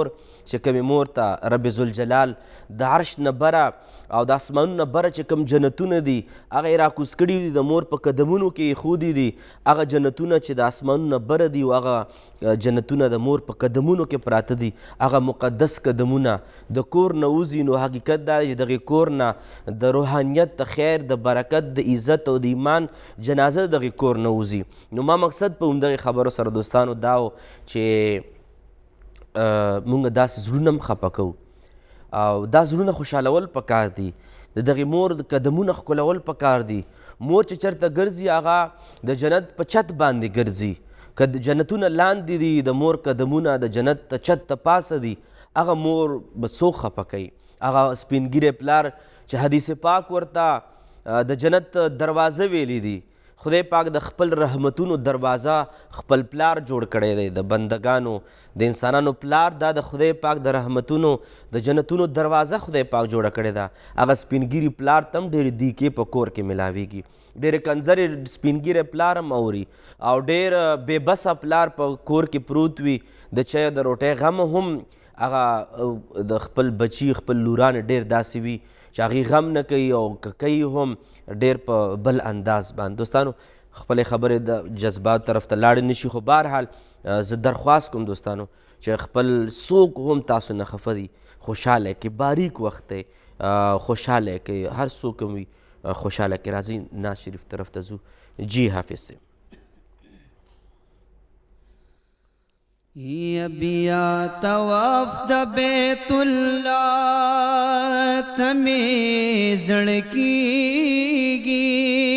چې کومې مور ته رب ذوالجلال د عرش نه بره او د اسمانونو نه بره چې کوم جنتونه دي هغه یې راکوز کړي دي، د مور په قدمونو کې یې ایښودي دي. هغه جنتونه چې د اسمانونو نه بره دي او هغه جنتونه د مور په قدمونو کې پراته دي، هغه مقدس قدمونه د کور نه وځي. نو حقیقت دا دی چې دغې کور نه د روحانیت، د خیر، د برکت، د عزت او د ایمان جنازه دغې کور نه وځي. نو ما مقصد په همدغې خبرو سره دوستانو دا و چې مونږ داسې زړونه هم خفه کوو او دا زړونه خوشحالول پکار دي، د دغې مور د قدمونه ښکلول پکار دي. مور چې چېرته ګرځي هغه د جنت په چت باندې ګرځي. که د جنتونه لاندې دي د مور قدمونه د جنت د چت ته پاسه دي، هغه مور به څوک خفه کوي. هغه سپین ږیری پلار چې حدیث پاک ورته د جنت دروازه ویلی دي، خدای پاک د خپل رحمتونو دروازه خپل پلار جوړ کړی دی. د بندگانو د انسانانو پلار دا د خدای پاک د رحمتونو د جنتونو دروازه خدای پاک جوړه کړې ده. هغه سپین ږیري پلار ته هم ډېرې دیکې په کور کې میلاویږي، ډېرې کنځرې سپین ږیری پلار هم اوري او ډېر بې بسه پلار په کور کې پروت وي، د چای د روټۍ غم هم هغه د خپل بچي خپل لوران ډېر داسې وي چې هغې غم نه کوي او که کوي هم ډېر په بل انداز باندې. دوستانو خپلې خبرې د جذبات طرف ته لاړې نه شي، خو بهرحال زه درخواست کوم دوستانو چې خپل څوک هم تاسو نه خفه دي خوشحاله کړئ، باریک وخت دی خوشحاله کړئ، هر څوک هم وي خوشحاله کړئ. راځئ ناز شریف طرف ته ځو. جی حافظ صاحب. یا بیا طواف د بیت الله تمی زړکیږي،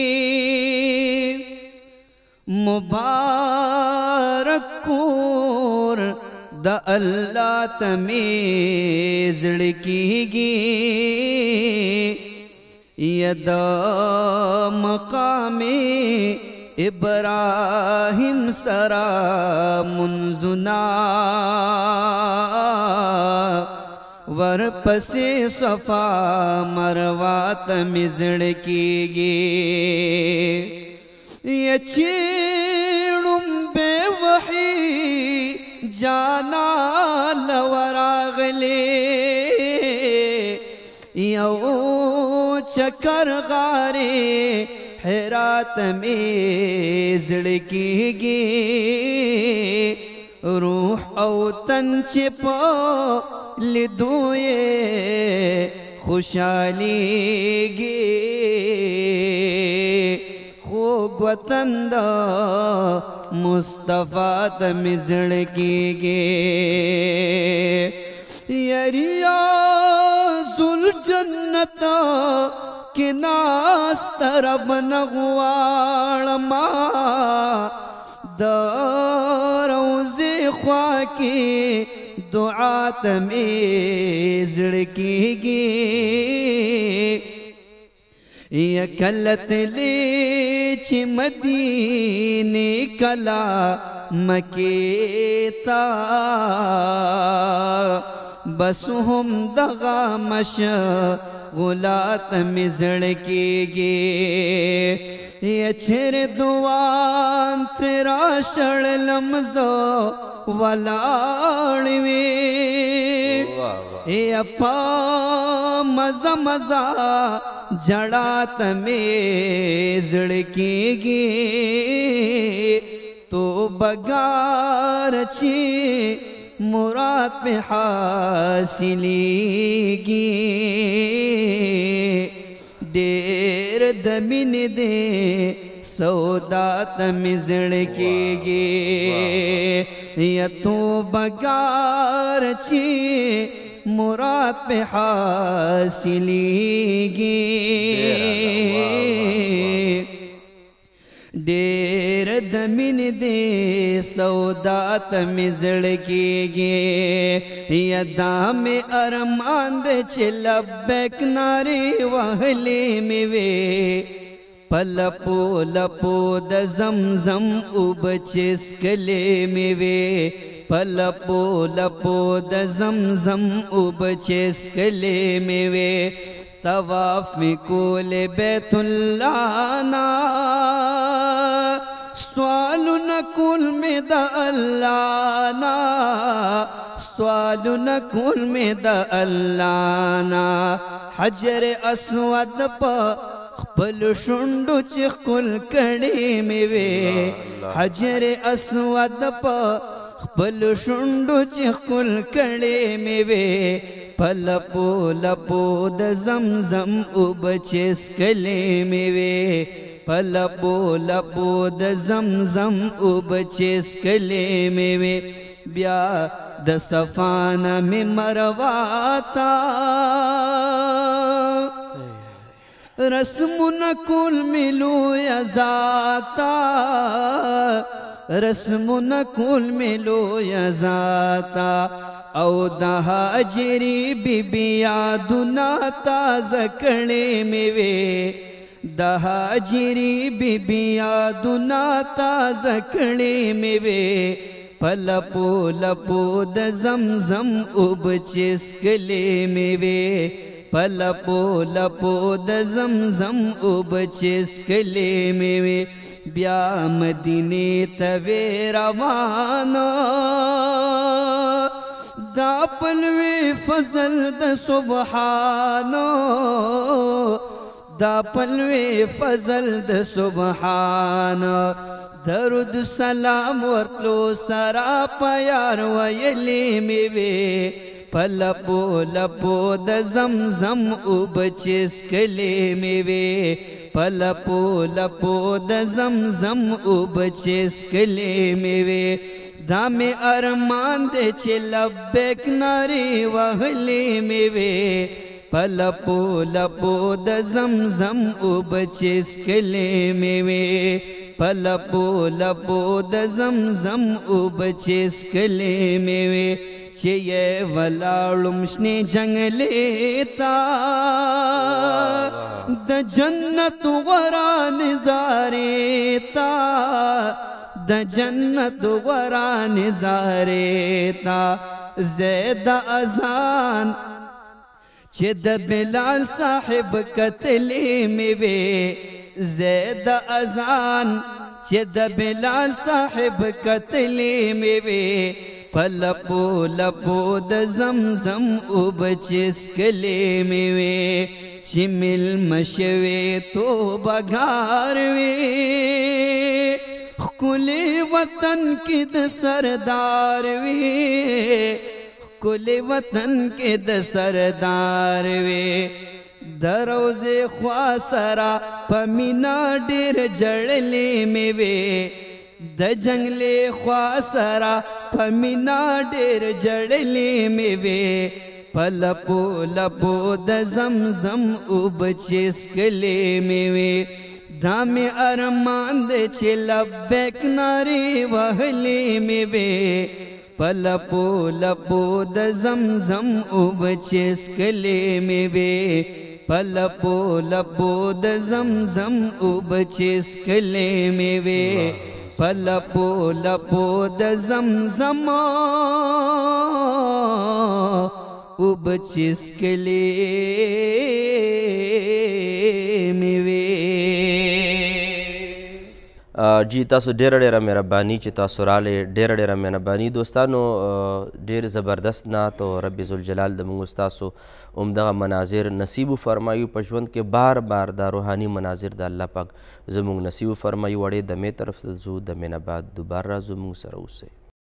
مبارک کور د الله تمی زړکیږي. یا د مقام ابراہیم سرا منزنا ورپسې صفا مروه ته مې زړه کېږي. یا چې ړومبې وحي جانا لوراغلې، یو چکر غارې حیرات میں زړه کېږي. روح او تن چې په لیدو یې خوشحالیږي، خوږ وطن د مصطفی ته مې زړه کېږي. یا ریاض الجنت کہ ناست رب نغوارما دا روزی خواہ کی دعا تمی زڑکیگی. یا کلت لی چی مدینی کلا مکیتا، بس ہم دغا مشغولات میں زړه کېږي. یا چیر دوان تیرا شړلم زه ولاړ وې، یا په مزه مزه جړا ته مې زړه کېږي. تو بګار چې مراد پہ حاصلیږي، ډېر د مینې دې سودا ته مې زړه کېږي. یا تو بګار چې مراد پہ حاصلیږي، ډېر د مینې دې سودا ته مې زړه کېږي. یا دا مې ارمان دی چې لبیک نارې وهلې مې وې، په لپو لپو د زمزم اوبه چې څښلې مې وې، په لپو لپو د زمزم اوبه چې څښلې مې وې. طواف میں کول بیت اللہ نا، سوالو نکول میں دا اللہ نا، سوالونه کول مې د الله نه حجر اسود په خپل شونډو چې ښکل کړې مې وې حجر اسود په خپل شونډو چې ښکل کړې مې وې په لپو لپو د زمزم اوبه چې څښلې مې وې په لپو لپو د زمزم اوبه چې څښلې مې وې بیا د صفا نه مې مروه ته رسمونه کول مې لویه ذاته رسمونه کول مې لویه ذاته او د هاجرې بیبي یادونه تازه کړې مې وې د هاجرې بیبي یادونه تازه کړې مې وې په لپو لپو د زمزم اوبه چې څښلې مې وې په لپو لپو د زمزم اوبه چې څښلې مې وې بیا مدینې ته وې روانه دا پلوی فضل د سبحانو دا پلوی فضل د سبحانو درود سلام ورتلو سرا په یار ویلې مې وې په لپو لپو د زمزم اوبه چې څښلې مې وې په لپو لپو د زمزم اوبه چې څښلې مې وې دا مې ارمان دی چې لبیک نارې وهلې مې وې په لپو لپو د زمزم اوبه چې څښلې مې وې په لپو لپو د زمزم اوبه چې څښلې مې وې چې یې ولاړم شنې جنګلې ته د جنت غورا نظارې ته د جنت غورا نظارې ته زید اذان چې د بلال صاحب کتلې مې وې زید اذان چې د بلال صاحب کتلې مې وې په لپو لپو د زمزم اوبه چې څښلې مې وې چې میلمه شوې توبهګار وې ښکلې وطن کې د سردار وې ښکلې وطن کې د سردار وې د روضې خوا سره په مینا ډېر ژړلې مې وې د جنګلې خوا سره په مینا ډېر ژړلې مې وې په لپو لپو د زمزم اوبه چې څښلې مې وې دا مې ارمان دی چې لبیک نارې وهلې مې وې په لپو لپو د زمزم اوبه چې څښلې مې وې په لپو لپو د زمزم اوبه چې څښلې مې وې په لپو لپو د زمزم اوبه چې څښلې مې وې جی تاسو ډیره ډیره مهرباني چې تاسو راغلې ډیره ډیره مهرباني دوستانو ډیر زبردست نعت او رب ذوالجلال د موږ ستاسو عمدغه مناظر نصیب فرمایو په ژوند کې بار بار دا روحاني مناظر د الله پاک زموږ نصیب فرمایو وړې دمې طرف ته ځو دمې نه بعد دوباره راځو موږ سره اوسئ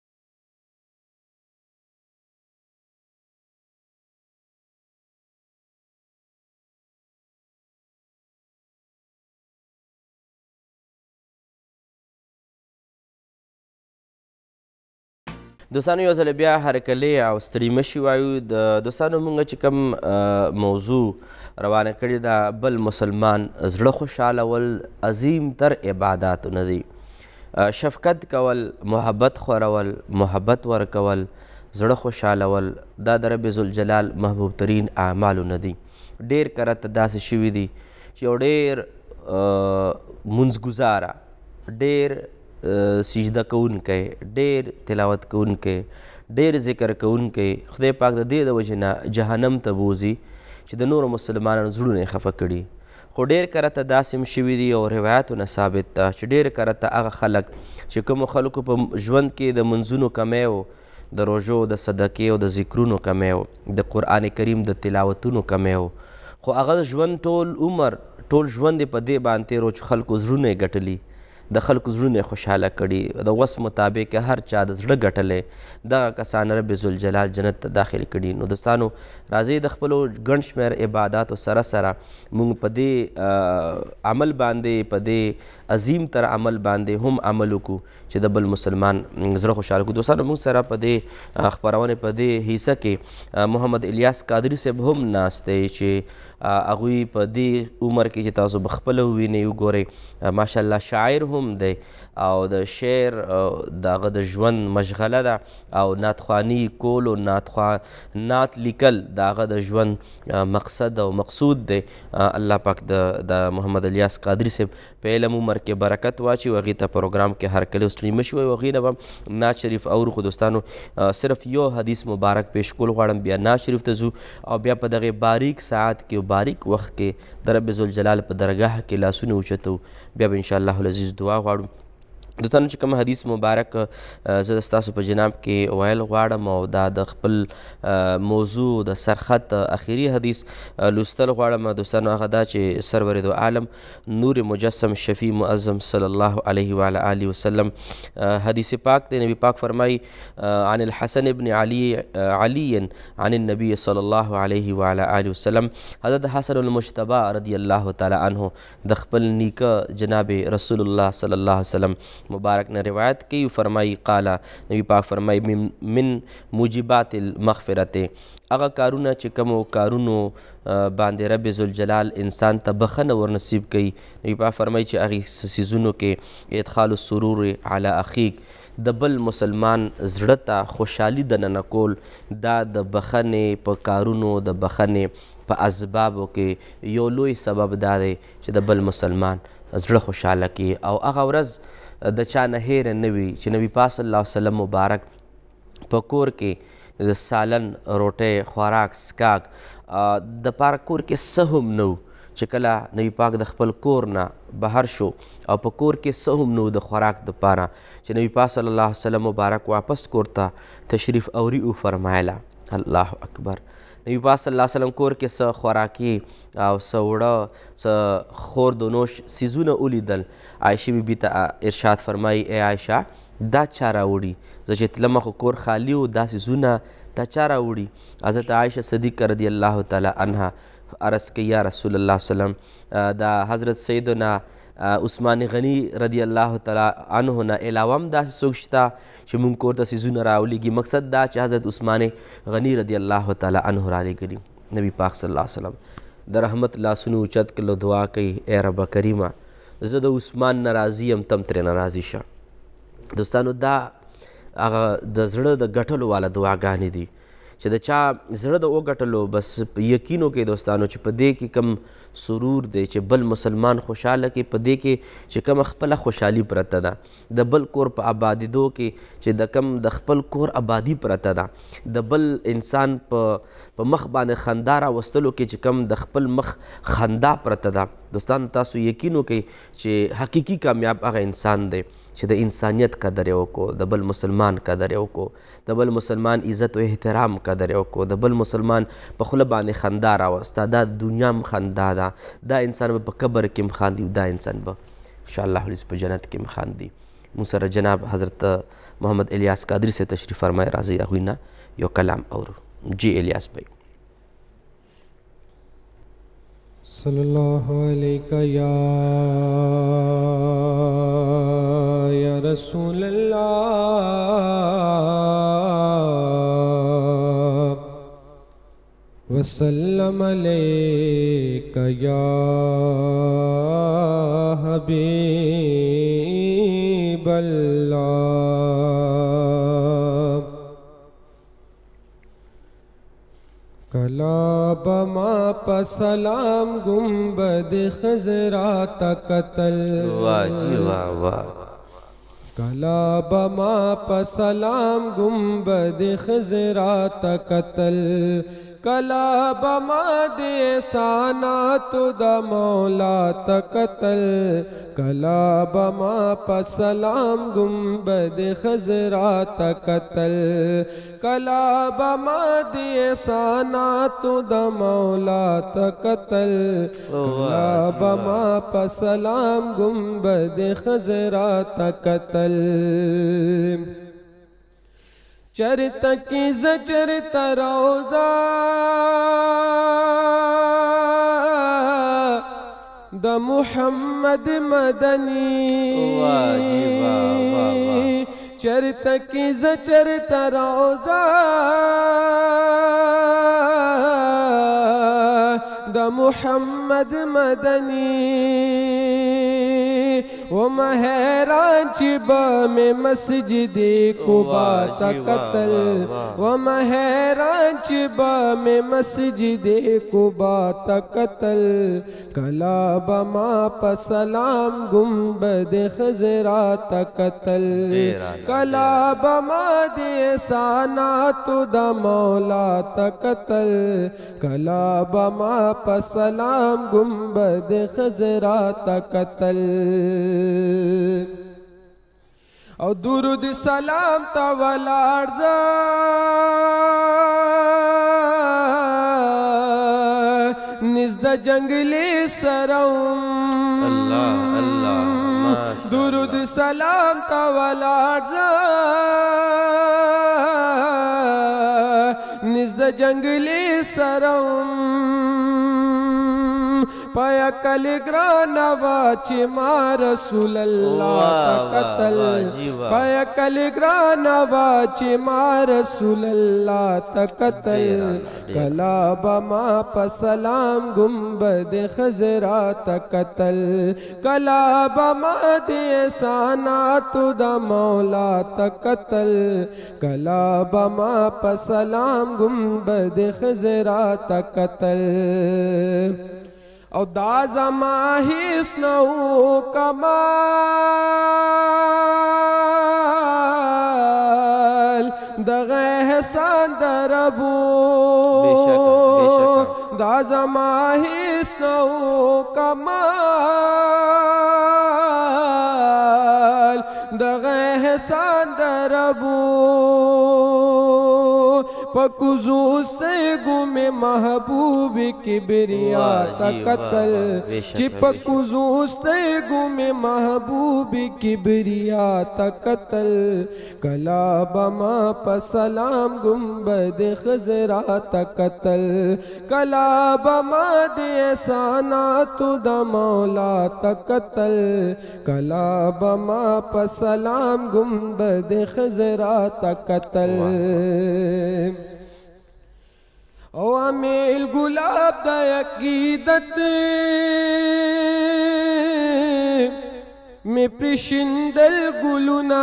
دوستانو یو ځل بیا هرکلی او ستړي مشي وایو د دوستانو مونږ چې کوم موضوع روانه کړې ده بل مسلمان زړه خوشحالول عظیم تر عباداتو نه دی شفقت کول محبت خورول محبت ورکول زړه خوشحالول دا د رب ذوالجلال محبوب ترین اعمالو نه دي ډېر کرته داسې شوي دي چې یو ډېر منځګزاره ډېر سجده کوونکی ډېر تلاوت کوونکی ډېر ذکر کوونکی خدای پاک د دې د وجې نه جهنم ته بوځي چې د نورو مسلمانانو زړونه یې خفه کړي خو ډېر کرته داسې هم شوي دي او روایاتو نه ثابت ده چې ډېر کرته هغه خلک چې کومو خلکو په ژوند کې د منځونو کمی و د روژو د صدقې او د ذکرونو کمی و، د قرآن کریم د تلاوتونو کمی و، خو هغه ژوند ټول عمر ټول ژوند یې په دې باندې تېر و چې خلکو زړونه یې ګټلي، د خلکو زړونه یې خوشحاله کړي، د وس مطابق هر چا د زړه ګټلی، دغه کسان رب ذوالجلال جنت ته داخل کړي. نو دوستانو راځئ د خپلو ګڼ شمېر عباداتو سره سره موږ په دې عمل باندې، په دې عظیم تر عمل باندې هم عمل وکړو چې د بل مسلمان زړه خوشحاله کړو. دوستانو موږ سره په دې خپرونې په دې حصه کې محمد الیاس قادري صاحب هم ناست دی چې هغوی په دې عمر کې چې تاسو به خپله ووینئ وګورئ ماشاءالله شاعر هم دی او د شعر د هغه د ژوند مشغله ده او نعتخواني کول او نعت لیکل د هغه د ژوند مقصد او مقصود دی. الله پاک د محمد الیاس قادري صاحب په علم عمر کې برکت واچي او هغې ته پروګرام کې هرکلی اوس ټریمه شوی او هغې نه به نعت شریف اورو. خو دوستانو صرف یو حدیث مبارک پیش کول غواړم، بیا نعت شریف ته ځو او بیا په دغې باریک ساعت کې باریک وخت کې د رب ذوالجلال په درګاه کې لاسونه اوچتو، بیا به انشاءالله العزیز دعا غواړو. دوستانو چې کوم حدیث مبارک زه ستاسو په جناب کې ویل غواړم او دا د خپل موضوع د سرخط اخري حدیث لوستل غواړم دوستانو، هغه دا چې سرور دو عالم نور مجسم شفیع معظم صلی الله علیه وعلى آله وسلم حدیث پاک دی. نبی پاک فرمائی عن الحسن ابن علی عن النبی صلی الله علیه وعلى آله وسلم، حضرت حسن المجتبی رضی الله تعالی عنہ د خپل نیکه جناب رسول الله صلی الله علیه وسلم مبارک نے روایت کی، فرمائی قالا نبی پاک فرمائی من موجبات المغفرت، هغه کارونه چې کومو کارونو باندې رب ذوالجلال انسان ته بخښنه ورنصیب کوي، نبی پاک فرمایي چې هغې څیزونو کې ادخال السرور علی اخیک، د بل مسلمان زړه ته خوشحالي دننه کول، دا د بخښنې په کارونو د بخښنې په اسبابو کې یو لوی سبب دا دی چې د بل مسلمان زړه خوشحاله کړي او هغه ورځ د چا نه هیره نه وي چې نبي پاک صلی الله علیه وسلم مبارک په کور کې د سالن روټۍ خوراک سکاک د پاره کور کې څه هم نه و چې کله نبي پاک د خپل کور نه بهر شو او په کور کې څه هم نه و د خوراک دپاره چې نبي پاک صلی الله علیه وسلم مبارک واپس کور ته تشریف اوري وفرمایله. الله اکبر. نبی پاک صلی الله علیه وسلم کور کې څه خوراکي او څه وړه څه خور د نوش څیزونه ولیدل. عایشې بیبي ته ارشاد فرمایي ای عایشه دا چا راوړي؟ زه چې تلمه خو کور خالي و، دا څیزونه دا چا راوړي؟ حضرت عایشه صدیقه رضی الله تعالی عنها عرض کوي یا رسول الله وسلم دا حضرت سیدنا عثمان غنی رضی الله تعالی عنه نه علاوه هم داسې څوک شته چې مونږ کور ته څیزونه راولیږي؟ مقصد دا چې حضرت عثمان غنی رضی الله تعالی عنه رالیږلي. نبی پاک صلی الله علیه وسلم د رحمت لاسونه اوچت کړل، دعا کوي ای رب کریمه زه د عثمان نه راضي یم، تم ترې نه راضي شه. دوستانو دا هغه د زړه د ګټلو والا دعاګانې دي چې د چا زړه د وګټلو بس یقین وکړئ دوستانو چې په دې کې کم سرور دی چې بل مسلمان خوشحاله کې، په دې کې چې کومه خپله خوشحالي پرته ده، د بل کور په آبادېدو کې چې د کم د خپل کور آبادي پرته ده، د بل انسان په مخ باندې خندا راوستلو کې چې کم د خپل مخ خندا پرته ده. دوستانو تاسو یقین وکړئ چې حقیقي کامیاب هغه انسان دی چې د انسانیت قدر یې وکړو، د بل مسلمان قدر یې وکړو، د بل مسلمان عزت او احترام قدر یې وکړو، د بل مسلمان په خوله باندې خندا راوسته، دا دنیا هم خندا ده، دا انسان به په قبر کې هم خاندي، دا انسان به انشاءالله العزیز په جنت کې هم خاندي. موږ سره جناب حضرت محمد الیاس قادري سے تشریف فرمایي، راځئ هغوی نه یو کلام اورو. جی الیاس بھائی. صلی اللہ علیہ یا رسول اللہ وسلم علیک یا حبیب اللہ. کلا بما پسلام گنبد خضرات قتل، واہ جی واہ واہ. کلا بما پسلام گنبد خضرات قتل، کلا بما دے احساناتو دا مولا تقتل کلا بما پا سلام گنبد خضرا تقتل کلا بما دے احساناتو دا مولا تقتل کلا بما پا سلام گنبد خضرا تقتل چرتا کی زچرتا روزا دا محمد مدنی چرتا کی زچرتا روزا دا محمد مدنی وما حیران چی با میں مسجد قبا تقتل وما حیران چی با میں مسجد قبا تقتل کلا بما پا سلام گنبد خضرا تقتل کلا بما دے احساناتو دا مولا تقتل کلا بما پا سلام گنبد خضرا تقتل او درود سلام تا ولارزا نزد جنگلی سرم درود سلام تا ولارزا نزد جنگلی سرم پایا کلگران واچی ما رسول اللہ تقتل پایا کلگران واچی ما رسول اللہ تقتل کلا بما پا سلام گنبد خضرا تقتل کلا بما دے احساناتو دا مولا تقتل کلا بما پا سلام گنبد خضرا تقتل او دا زما هیس نو کمال دغه احسان دربو دا زما هیس نو کمال دغه احسان دربو پکوزوستگو میں محبوب کبریا تقتل چی پکوزوستگو میں محبوب کبریا تقتل کلا بما پا سلام گنبد خضرا تقتل کلا بما دے احساناتو دا مولا تقتل کلا بما پا سلام گنبد خضرا تقتل او امیل گلاب دا عقیدت میں پرشندل گلونا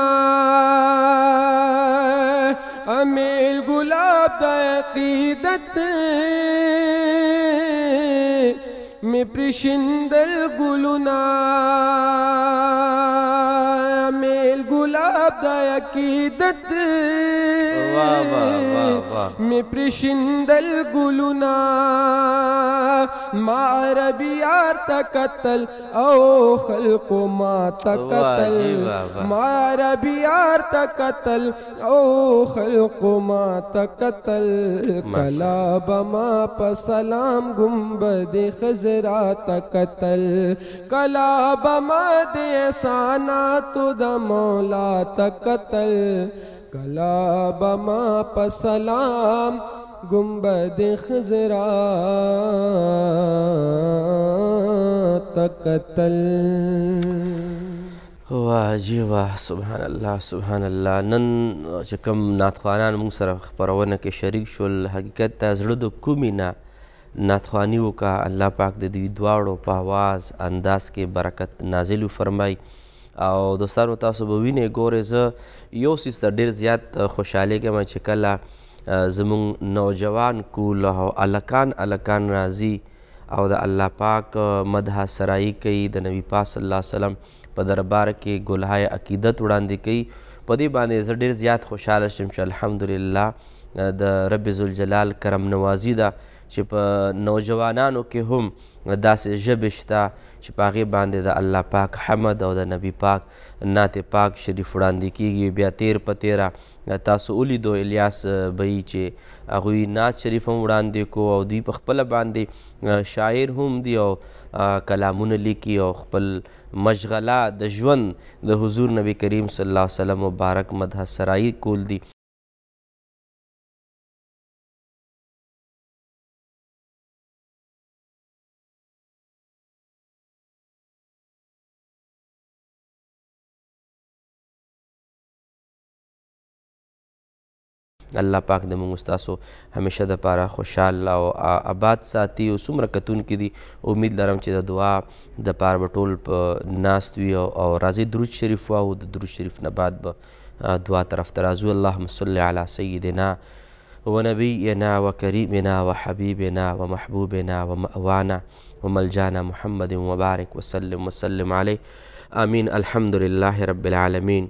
امیل گلاب دا عقیدت میں پرشندل گلونا امیل گلاب دا عقیدت میں پرشندل گلونا ما عربی یار تقتل او خلق ما تقتل ما عربی یار تقتل او خلق ما تقتل کلا بما پا سلام گنبد خضرا تقتل کلا بما دے احساناتو دا مولا تقتل کلا بما پا سلام گنبد خضرا تقتل واه جی واه سبحان الله سبحان الله نن چې کوم نعتخوانان موږ سره خپرونه کې شریک شول حقیقت ته زړه د کومې نه نعتخواني وکړه الله پاک د دوی دواړو په اواز انداز کې برکت نازل وفرمایي او دوستانو تاسو به وینئ ګورئ زه یو څیز ته ډېر زیات خوشحالېږم چې کله زموږ نوجوان کول او الکان راځي او د الله پاک مدح سرایي کوي د نبي پاک صلی الله علیه وسلم په دربار کې ګلهای عقیدت وړاندې کوي په دې باندې زه ډېر زیات خوشحاله شم چې الحمدلله د رب ذوالجلال کرم نوازي ده چې په نوجوانانو کې هم داسې ژبې شته چې په هغې باندې د الله پاک حمد او د نبي پاک نعت پاک شریف وړاندې کیږي. بیا تیر په تیره تاسو ولیدو الیاس بهي چې هغوی نعت شریف هم وړاندې کو او دوی په خپله باندې شاعر هم دي او کلامونه لیکي او خپل مشغله د ژوند د حضور نبی کریم صلی الله علیه وسلم مبارک مدح سرایی کول دي. الله پاک د موږ ستاسو همیشه دپاره خوشحال او آباد ساتي او څومره کتونکي دي امید لرم چې د دعا دپاره به ټول په ناست وي او راځئ درود شریف واو. د درود شریف نه بعد به دعا طرف ته راځو. اللهم صل علی سیدنا ونبینا وکریمنا وحبیبنا ومحبوبنا ومأوانا وملجانا محمد وبارک وسلم علیه آمین. الحمد لله رب العالمین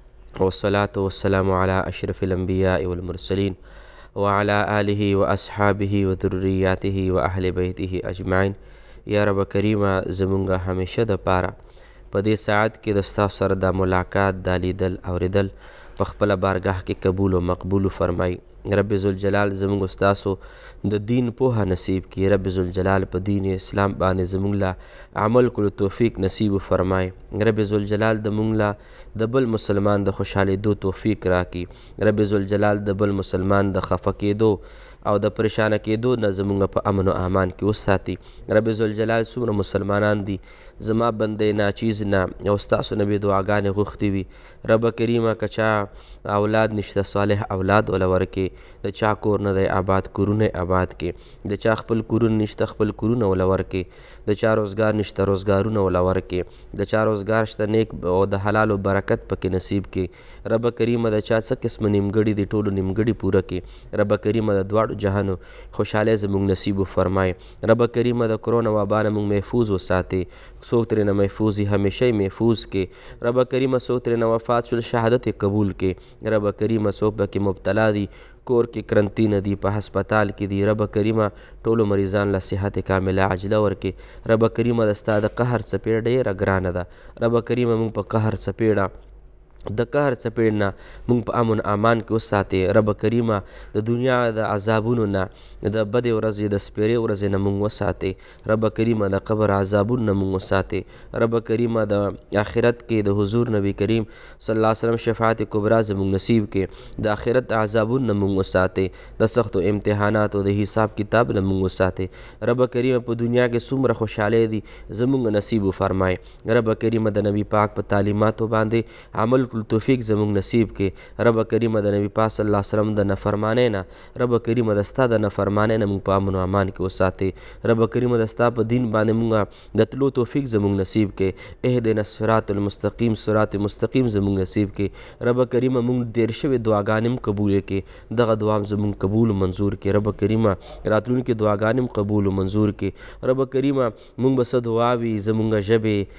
والصلاة والسلام على أشرف الأنبياء والمرسلين وعلى آله وأصحابه وذرياته وأهل بيته أجمعين. یا رب کریمه زمونږ همیشه دپاره په دې ساعت کې د ستاسو سره دا ملاقات دا لیدل اوریدل په خپله بارګاه کې قبول و مقبول فرمایي. رب ذوالجلال زمونږ ستاسو د دین پوهه نصیب کړي. رب ذوالجلال په دین اسلام باندې زمونږ له عمل کولو توفیق نصیب فرمایي. رب ذوالجلال د مونږ له د بل مسلمان د خوشحالېدو توفیق راکړي. رب ذوالجلال د بل مسلمان د خفه کېدو او د پریشانه کېدو نه زمونږ په امن و امان کې وساتي. رب ذوالجلال څومره مسلمانان دي زما بندې ناچیز نه او ستاسو نه مې دعاګانې غوښتې وي. رب کریمه که چا اولاد نشته صالح اولاد وله ورکې، د چا کور نه دی آباد کورونه آباد کې، د چا خپل کورونه نشته خپل کورونه وله ورکې، د چا روزګار نشته روزګارونه وله ورکې، د چا روزګار شته نیک او د حلالو برکت پکې نصیب کې. رب کریمه د چا څه قسمه نیمګړي دي ټولو نیمګړي پوره کې. رب کریمه د دواړو جهانو خوشحالی زموږ نصیب فرمای. رب کریمه د کرونا وبا نه موږ محفوظ وساتې، څوک ترې نه محفوظ وي همیشه یې محفوظ کې. رب کریمه څوک ترې نه وفات شول شهادت یې قبول کې. رب کریمه څوک پکې مبتلا دي کور کې کرنتینه دي په هسپتال کې دي، رب کریمه ټولو مریضان له صحت کامله عاجله ورکې. رب کریمه د ستا د قهر څپېړه ډېره ګرانه ده. رب کریمه موږ په قهر څپېړه د قهر څپېړ نه موږ په امن امان کې وساتې. رب کریمه د دنیا د عذابونو نه د بدې ورځې د سپېرې ورځې نه موږ وساتې. رب کریمه د قبر عذابونو نه موږ وساتې. رب کریمه د آخرت کې د حضور نبی کریم صلی الله علیه وسلم شفاعت کبرا زموږ نصیب کې، د آخرت عذابونو نه موږ وساتې، د سختو امتحاناتو د حساب کتاب نه موږ وساتې. رب کریمه په دنیا کې څومره خوشحالۍ دي زموږ نصیب فرمای. رب کریمه د نبی پاک په تعلیماتو باندې عمل توفیق زموږ نصیب کې. رب کریمه د نبی پاک صلی الله علیه وسلم د نفرمانۍ نه رب کریمه د ستا د نفرمانۍ نه موږ په امن و امان کې وساتې. رب کریمه د ستا په دین باندې موږ د تلو توفیق زموږ نصیب کې. اهدنا الصراط المستقیم صراط مستقیم زموږ نصیب کې. رب کریمه موږ ډېر شوې دعاګانې هم قبول کې، دغه دعا هم زموږ قبول منظور کې. رب کریمه راتلونکې دعاګانې هم قبول منظور کې. رب کریمه موږ به څه دعا وي زموږ ژبې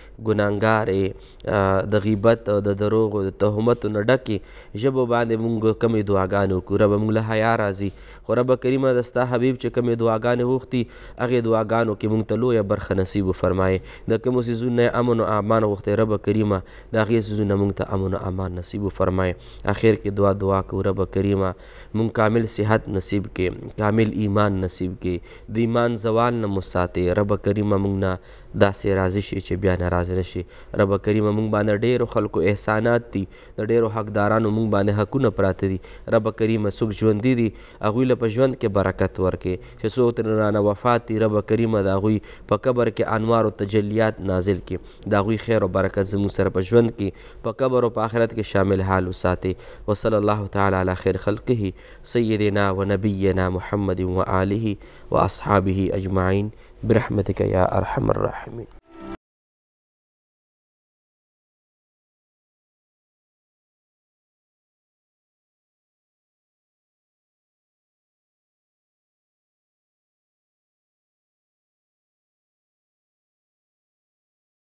ګناهګارې د غیبت او د دروغو د تهمتو نه ډکې ژبو باندې موږ کمې دعاګانې وکړو. رب موږ له حیا راځي، خو رب کریمه د ستا حبیب چې کمې دعاګانې غوښتي هغې دعاګانو کې موږ ته لویه برخه نصیب وفرمایې. د کومو څیزونو نه امن و امان غوښتی رب کریمه د هغې څیزونه موږ ته امن و امان نصیب وفرمایې. اخر کې دعا کوو رب کریمه موږ کامل صحت نصیب کې، کامل ایمان نصیب کې، د ایمان زوال نه مو ساتې. رب کریمه موږ نه داسې راضي شي چې بیا ناراضه نه شي. رب کریمه موږ باندې ډېرو خلکو احسانات دي، د ډېرو حقدارانو موږ باندې حقونه پراته دي. رب کریمه څوک ژوندي دي هغوی له په ژوند کې برکت ورکړي، چې څوک ترې رانه وفات دي رب کریمه د هغوی په قبر کې انوار و تجلیات نازل کړي، د هغوی خیر و برکت زموږ سره په ژوند کې په قبر او په آخرت کې شامل حال وساتې. وصلی الله تعالی علی خیر خلقه سیدنا و نبینا محمد و آله و اصحابه اجمعین برحمتک یا ارحم الراحمین.